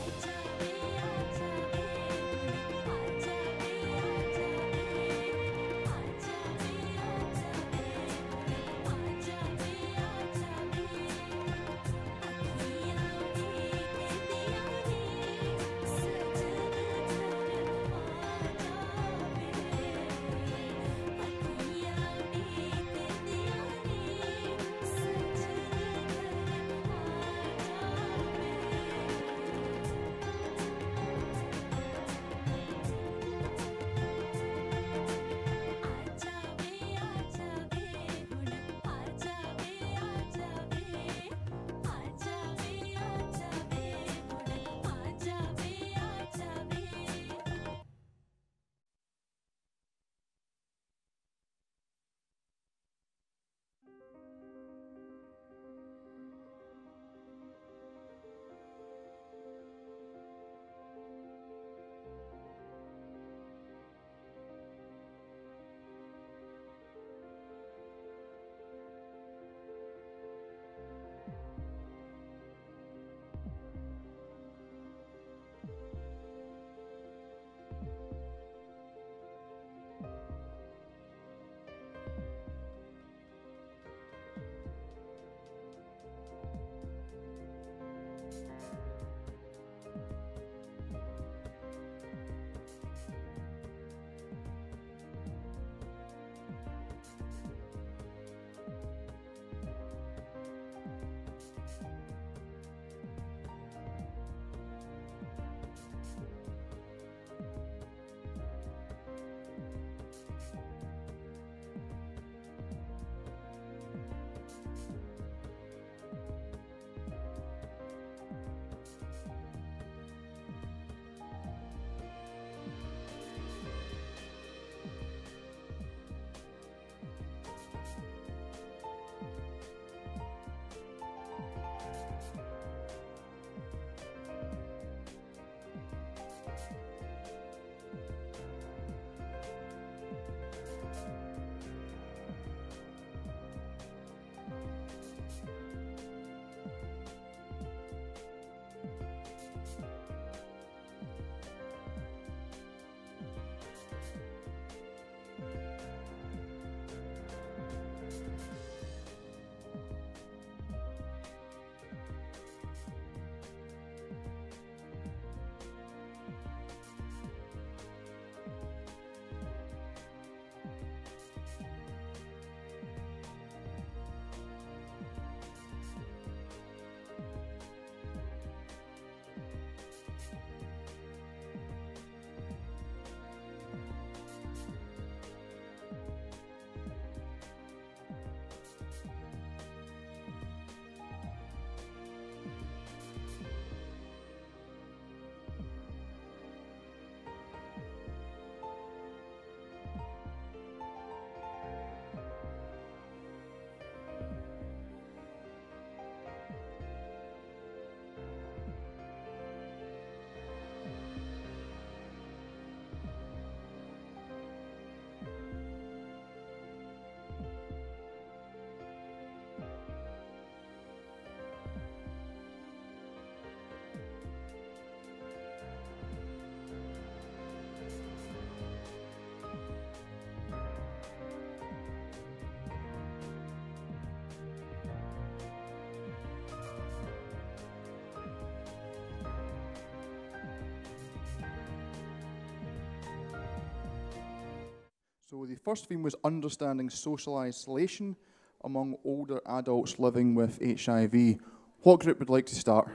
[SPEAKER 1] So the first theme was understanding social isolation among older adults living with HIV. What group would like to start?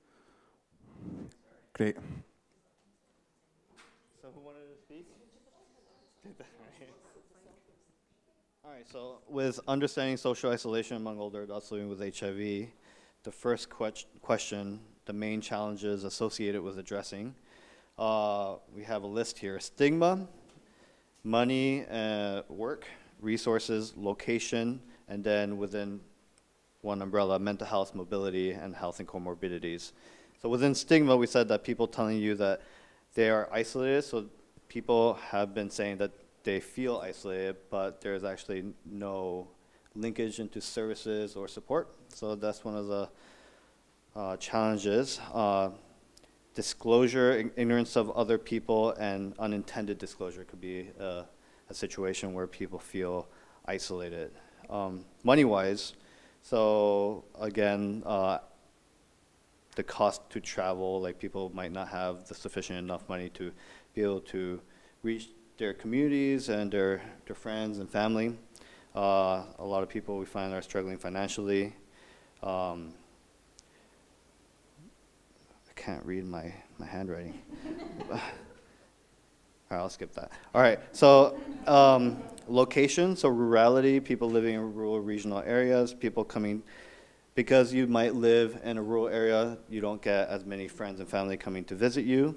[SPEAKER 1] Great.
[SPEAKER 2] So who wanted to speak? All right, so with understanding social isolation among older adults living with HIV, the first question, the main challenges associated with addressing, we have a list here: stigma, money, work, resources, location, and then within one umbrella, mental health, mobility, and health and comorbidities. So within stigma, we said that people telling you that they are isolated, so people have been saying that they feel isolated, but there's actually no linkage into services or support. So that's one of the challenges. disclosure, ignorance of other people, and unintended disclosure could be a situation where people feel isolated. Money-wise, so again, the cost to travel, like people might not have the sufficient enough money to be able to reach their communities and their friends and family. A lot of people we find are struggling financially. I can't read my handwriting. All right, I'll skip that. All right, so location, so rurality, people living in rural regional areas, people coming, because you might live in a rural area, you don't get as many friends and family coming to visit you.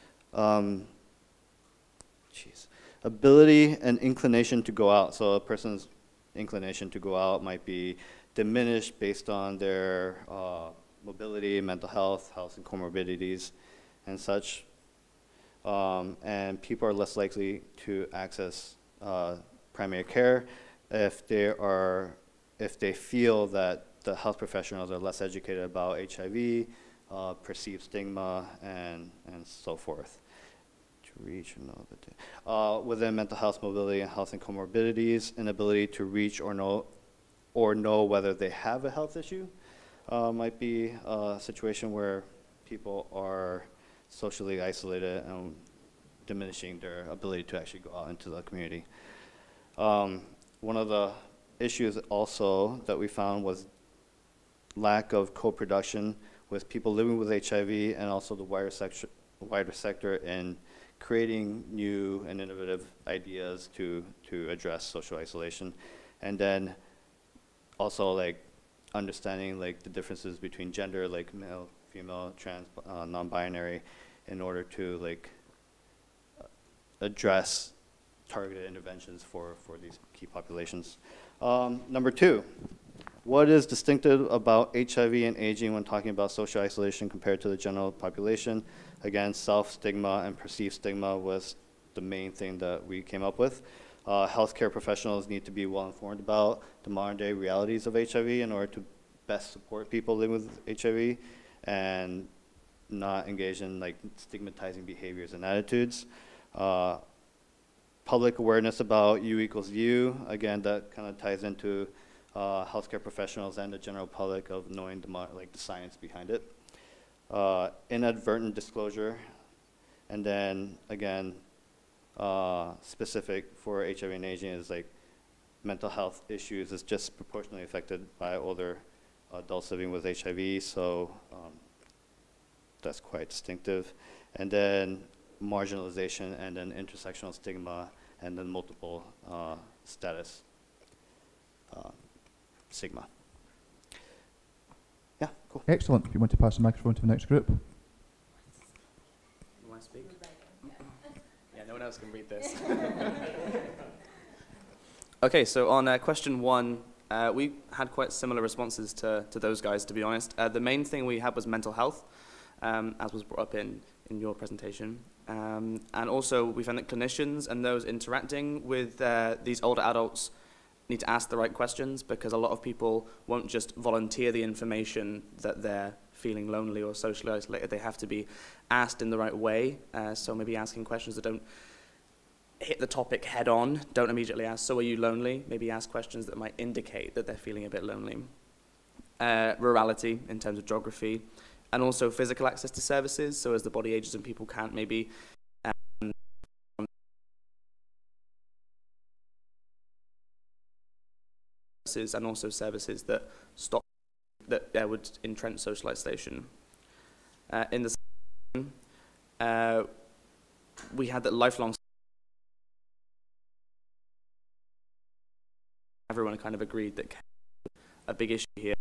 [SPEAKER 2] Ability and inclination to go out. So a person's inclination to go out might be diminished based on their mobility, mental health and comorbidities and such. And people are less likely to access primary care if they feel that the health professionals are less educated about HIV, perceived stigma, and so forth. To reach within mental health, mobility, and health and comorbidities, inability to reach or know whether they have a health issue might be a situation where people are socially isolated and diminishing their ability to actually go out into the community. One of the issues also that we found was lack of co-production with people living with HIV and also the wider sector in creating new and innovative ideas to address social isolation. And then also like understanding like the differences between gender, like male, female, trans, non-binary, in order to like address targeted interventions for these key populations. Number two, what is distinctive about HIV and aging when talking about social isolation compared to the general population? Again, self-stigma and perceived stigma was the main thing that we came up with. Healthcare professionals need to be well informed about the modern day realities of HIV in order to best support people living with HIV and not engage in like stigmatizing behaviors and attitudes. Public awareness about U equals U, again, that kind of ties into healthcare professionals and the general public of knowing the science behind it. Inadvertent disclosure, and then again, specific for HIV and aging is like mental health issues is just proportionally affected by older adults living with HIV, so that's quite distinctive. And then marginalization, and then intersectional stigma, and then multiple status stigma. Yeah, cool.
[SPEAKER 1] Excellent. If you want to pass the microphone to the next group.
[SPEAKER 9] You want to speak? Yeah, no one else can read this. Okay, so on question one, we had quite similar responses to those guys, to be honest. The main thing we had was mental health, as was brought up in your presentation. And also, we found that clinicians and those interacting with these older adults need to ask the right questions, because a lot of people won't just volunteer the information that they're feeling lonely or socially isolated. They have to be asked in the right way. So maybe asking questions that don't hit the topic head on. Don't immediately ask, so are you lonely? Maybe ask questions that might indicate that they're feeling a bit lonely. Rurality in terms of geography, and also physical access to services. So as the body ages and people can't maybe and also services that stop, that would entrench social isolation. In the we had that lifelong. Everyone kind of agreed that a big issue here,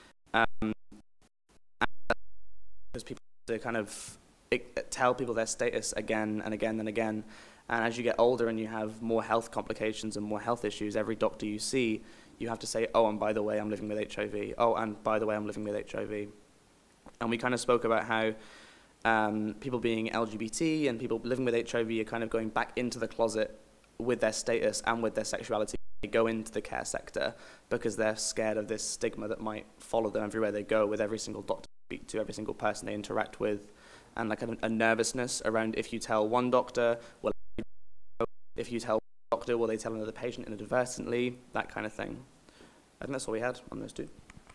[SPEAKER 9] because people to kind of tell people their status again and again and again. And as you get older and you have more health complications and more health issues, every doctor you see, you have to say, oh, and by the way, I'm living with HIV. Oh, and by the way, I'm living with HIV. And we kind of spoke about how people being LGBT and people living with HIV are kind of going back into the closet with their status and with their sexuality. They go into the care sector because they're scared of this stigma that might follow them everywhere they go, with every single doctor speak to every single person they interact with, and like a nervousness around if you tell one doctor, well, if you tell one doctor, will they tell another patient inadvertently, that kind of thing. I think that's all we had on those two.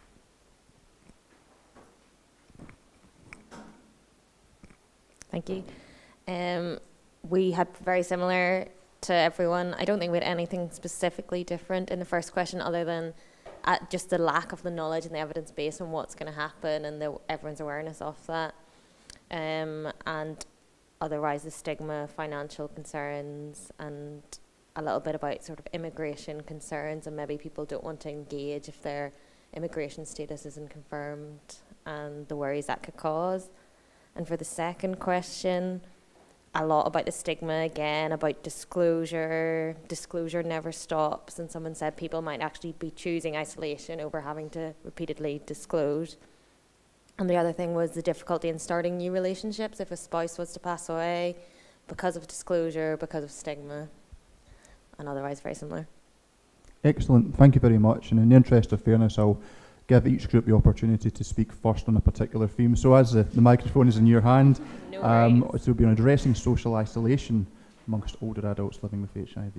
[SPEAKER 10] Thank you. We had very similar to everyone. I don't think we had anything specifically different in the first question other than just the lack of the knowledge and the evidence base on what's going to happen and everyone's awareness of that. And otherwise the stigma, financial concerns, and a little bit about sort of immigration concerns, and maybe people don't want to engage if their immigration status isn't confirmed, and the worries that could cause. And for the second question, a lot about the stigma again, about disclosure. Disclosure never stops, and someone said people might actually be choosing isolation over having to repeatedly disclose. And the other thing was the difficulty in starting new relationships if a spouse was to pass away because of disclosure, because of stigma, and otherwise very similar.
[SPEAKER 1] Excellent, thank you very much. And in the interest of fairness, I'll give each group the opportunity to speak first on a particular theme. So as the microphone is in your hand,
[SPEAKER 10] No
[SPEAKER 1] so we'll be on addressing social isolation amongst older adults living with HIV.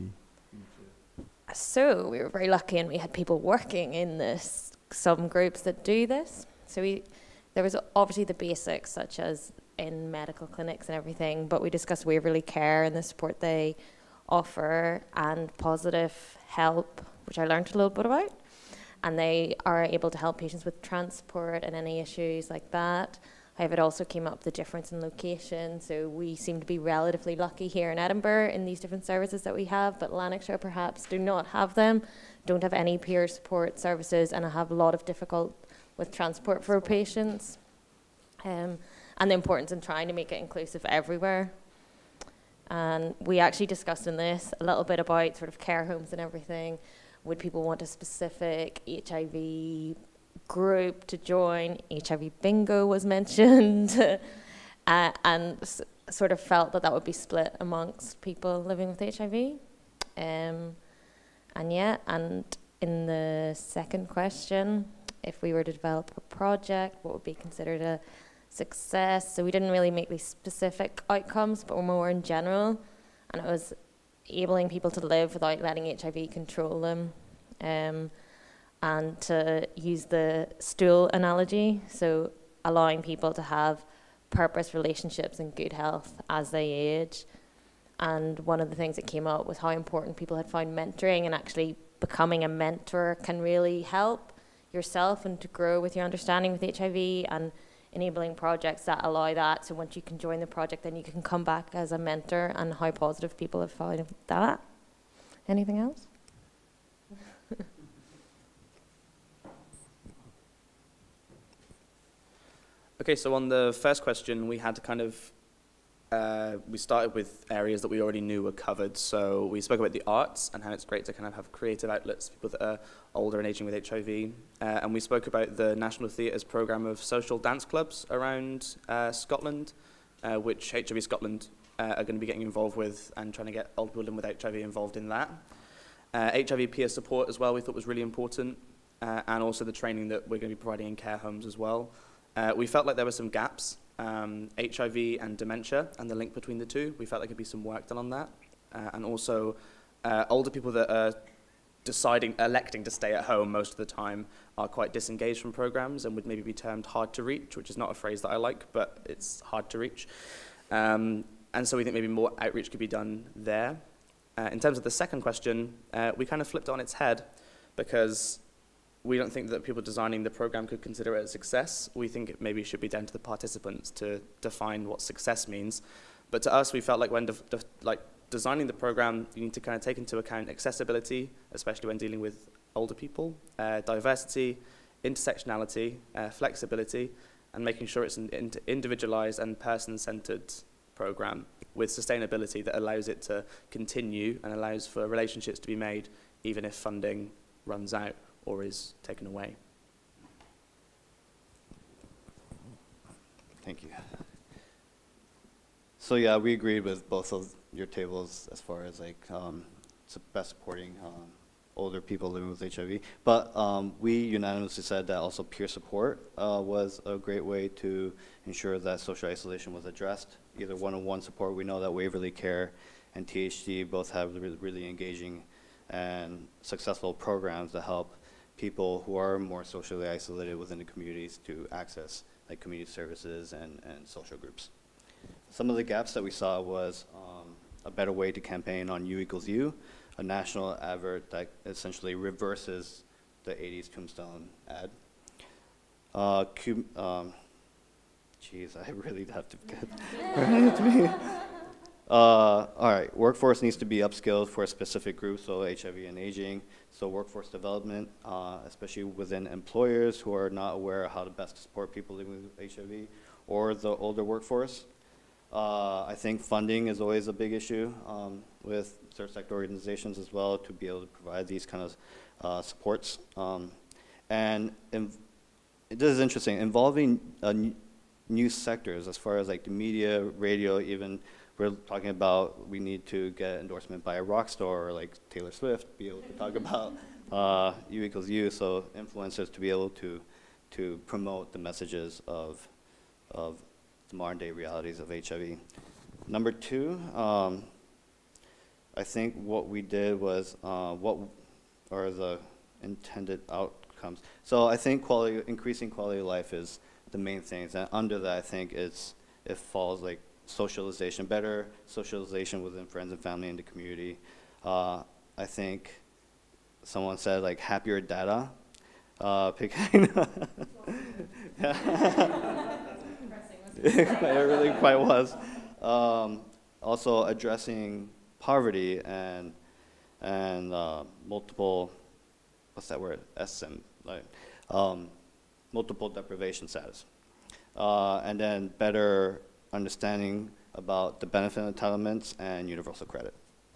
[SPEAKER 10] So we were very lucky, and we had people working in some groups that do this. So there was obviously the basics, such as in medical clinics and everything, but we discussed Waverley Care and the support they offer, and Positive Help, which I learned a little bit about. And they are able to help patients with transport and any issues like that. However, it also came up the difference in location. So we seem to be relatively lucky here in Edinburgh in these different services that we have, but Lanarkshire perhaps do not have them, don't have any peer support services, and have a lot of difficulty with transport for patients. And the importance in trying to make it inclusive everywhere. And we actually discussed in this a little bit about sort of care homes and everything. Would people want a specific HIV group to join? HIV bingo was mentioned. And sort of felt that would be split amongst people living with HIV. And in the second question, if we were to develop a project, what would be considered a success? So we didn't really make these specific outcomes, but more in general. And it was enabling people to live without letting HIV control them, and to use the stool analogy, so allowing people to have purpose, relationships, and good health as they age. And one of the things that came up was how important people had found mentoring, and actually becoming a mentor can really help yourself and to grow with your understanding with HIV, and enabling projects that allow that. So once you can join the project, then you can come back as a mentor, and how positive people have found that. Anything else?
[SPEAKER 9] Okay, so on the first question, we had to kind of, we started with areas that we already knew were covered. So we spoke about the arts and how it's great to kind of have creative outlets for people that are older and aging with HIV. And we spoke about the National Theatre's programme of social dance clubs around Scotland, which HIV Scotland are going to be getting involved with, and trying to get old people living with HIV involved in that. HIV peer support as well we thought was really important, and also the training that we're going to be providing in care homes as well. We felt like there were some gaps, HIV and dementia and the link between the two. We felt there could be some work done on that. And also older people that are electing to stay at home most of the time are quite disengaged from programs and would maybe be termed hard to reach, which is not a phrase that I like, but it's hard to reach. And so we think maybe more outreach could be done there. In terms of the second question, we kind of flipped it on its head, because we don't think that people designing the program could consider it a success. We think it maybe should be down to the participants to define what success means. But to us, we felt like when designing the program, you need to kind of take into account accessibility, especially when dealing with older people, diversity, intersectionality, flexibility, and making sure it's an individualized and person-centered program with sustainability that allows it to continue and allows for relationships to be made even if funding runs out or is taken away.
[SPEAKER 2] Thank you. So yeah, we agreed with both of your tables as far as like best supporting older people living with HIV. But we unanimously said that also peer support was a great way to ensure that social isolation was addressed. Either one-on-one support. We know that Waverly Care and THD both have really engaging and successful programs that help people who are more socially isolated within the communities to access like community services and social groups. Some of the gaps that we saw was a better way to campaign on U equals U, a national advert that essentially reverses the 80s Tombstone ad. Geez, I really have to get all right, workforce needs to be upskilled for a specific group, so HIV and aging. So workforce development, especially within employers who are not aware of how to best support people living with HIV or the older workforce. I think funding is always a big issue with third sector organizations as well to be able to provide these kind of supports. And this is interesting, involving new sectors as far as like the media, radio, even we're talking about we need to get endorsement by a rock star or like Taylor Swift, be able to talk about U equals U, so influencers to be able to promote the messages of the modern day realities of HIV. Number two, I think what we did was what are the intended outcomes. So I think increasing quality of life is the main things, and under that I think it falls like socialization, better socialization within friends and family in the community. I think someone said like happier data. It really quite was. Also addressing poverty and multiple, what's that word? SM, like multiple deprivation status. And then better understanding about the benefit entitlements and universal credit.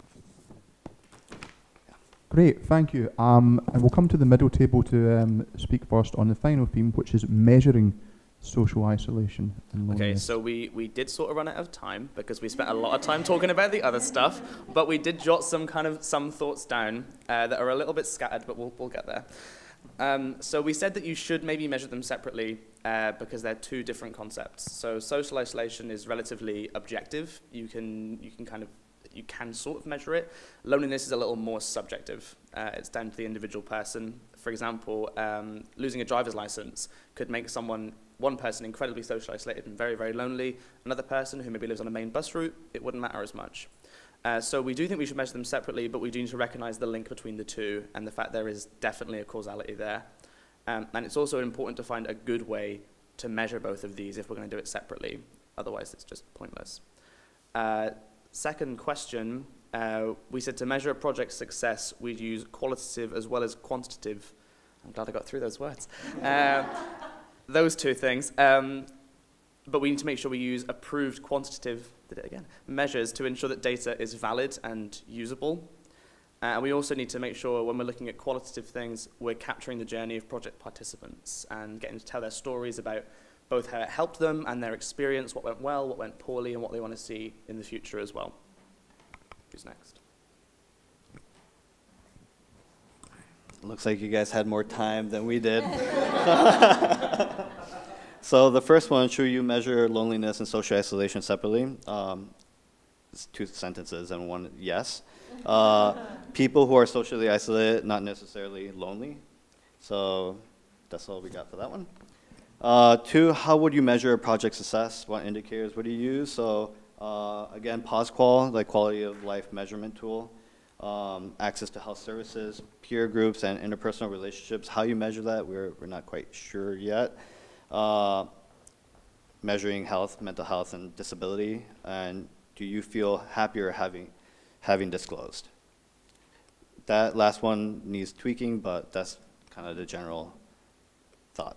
[SPEAKER 2] Yeah.
[SPEAKER 1] Great, thank you. And we'll come to the middle table to speak first on the final theme, which is measuring social isolation and loneliness.
[SPEAKER 9] Okay, so we did sort of run out of time because we spent a lot of time talking about the other stuff, but we did jot some thoughts down that are a little bit scattered, but we'll get there. So we said that you should maybe measure them separately because they're two different concepts. So social isolation is relatively objective. You can sort of measure it. Loneliness is a little more subjective. It's down to the individual person. For example, losing a driver's license could make one person incredibly social isolated and very, very lonely. Another person who maybe lives on a main bus route, it wouldn't matter as much. So we do think we should measure them separately, but we do need to recognize the link between the two and the fact there is definitely a causality there. And it's also important to find a good way to measure both of these if we're going to do it separately. Otherwise, it's just pointless. Second question, we said to measure a project's success, we'd use qualitative as well as quantitative. I'm glad I got through those words. Those two things. But we need to make sure we use approved quantitative measures to ensure that data is valid and usable. And we also need to make sure when we're looking at qualitative things, we're capturing the journey of project participants and getting to tell their stories about both how it helped them and their experience, what went well, what went poorly, and what they want to see in the future as well. Who's next?
[SPEAKER 2] Looks like you guys had more time than we did. So the first one, should you measure loneliness and social isolation separately? It's two sentences and one yes. People who are socially isolated, not necessarily lonely. So that's all we got for that one. Two, how would you measure project success? What indicators would you use? So again, POSQUAL, like quality of life measurement tool. Access to health services, peer groups, and interpersonal relationships. How you measure that, we're not quite sure yet. Measuring health, mental health, and disability, and do you feel happier having disclosed? That last one needs tweaking, but that's kind of the general thought.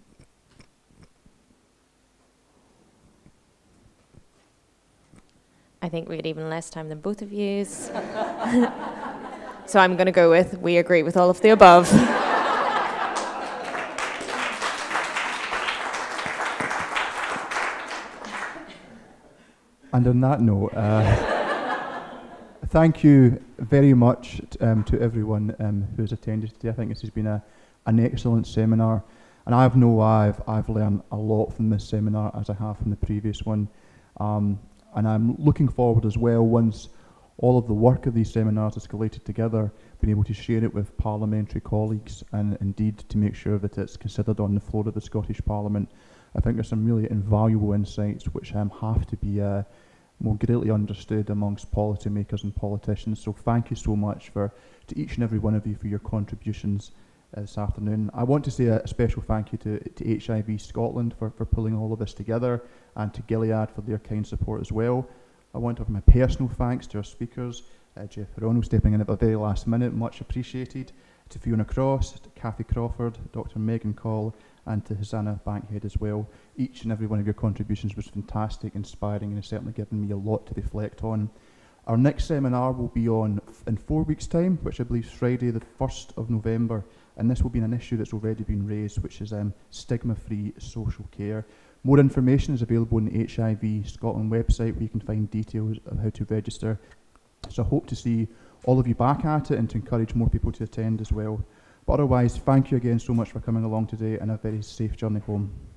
[SPEAKER 10] I think we had even less time than both of you. So I'm going to go with, we agree with all of the above.
[SPEAKER 1] And on that note, thank you very much to everyone who has attended today. I think this has been an excellent seminar, and I've learned a lot from this seminar as I have from the previous one, and I'm looking forward as well, once all of the work of these seminars is collated together, being able to share it with parliamentary colleagues and indeed to make sure that it's considered on the floor of the Scottish Parliament. I think there's some really invaluable insights which have to be more greatly understood amongst policymakers and politicians. So thank you so much to each and every one of you for your contributions this afternoon. I want to say a special thank you to HIV Scotland for pulling all of this together, and to Gilead for their kind support as well. I want to have my personal thanks to our speakers, Jeff Hirono stepping in at the very last minute, much appreciated, to Fiona Cross, to Cathy Crawford, Dr. Megan Call, and to Hosanna Bankhead as well. Each and every one of your contributions was fantastic, inspiring, and has certainly given me a lot to reflect on. Our next seminar will be in 4 weeks' time, which I believe is Friday the 1st of November, and this will be an issue that's already been raised, which is stigma-free social care. More information is available on the HIV Scotland website, where you can find details of how to register. So I hope to see all of you back at it, and to encourage more people to attend as well. But otherwise, thank you again so much for coming along today, and a very safe journey home.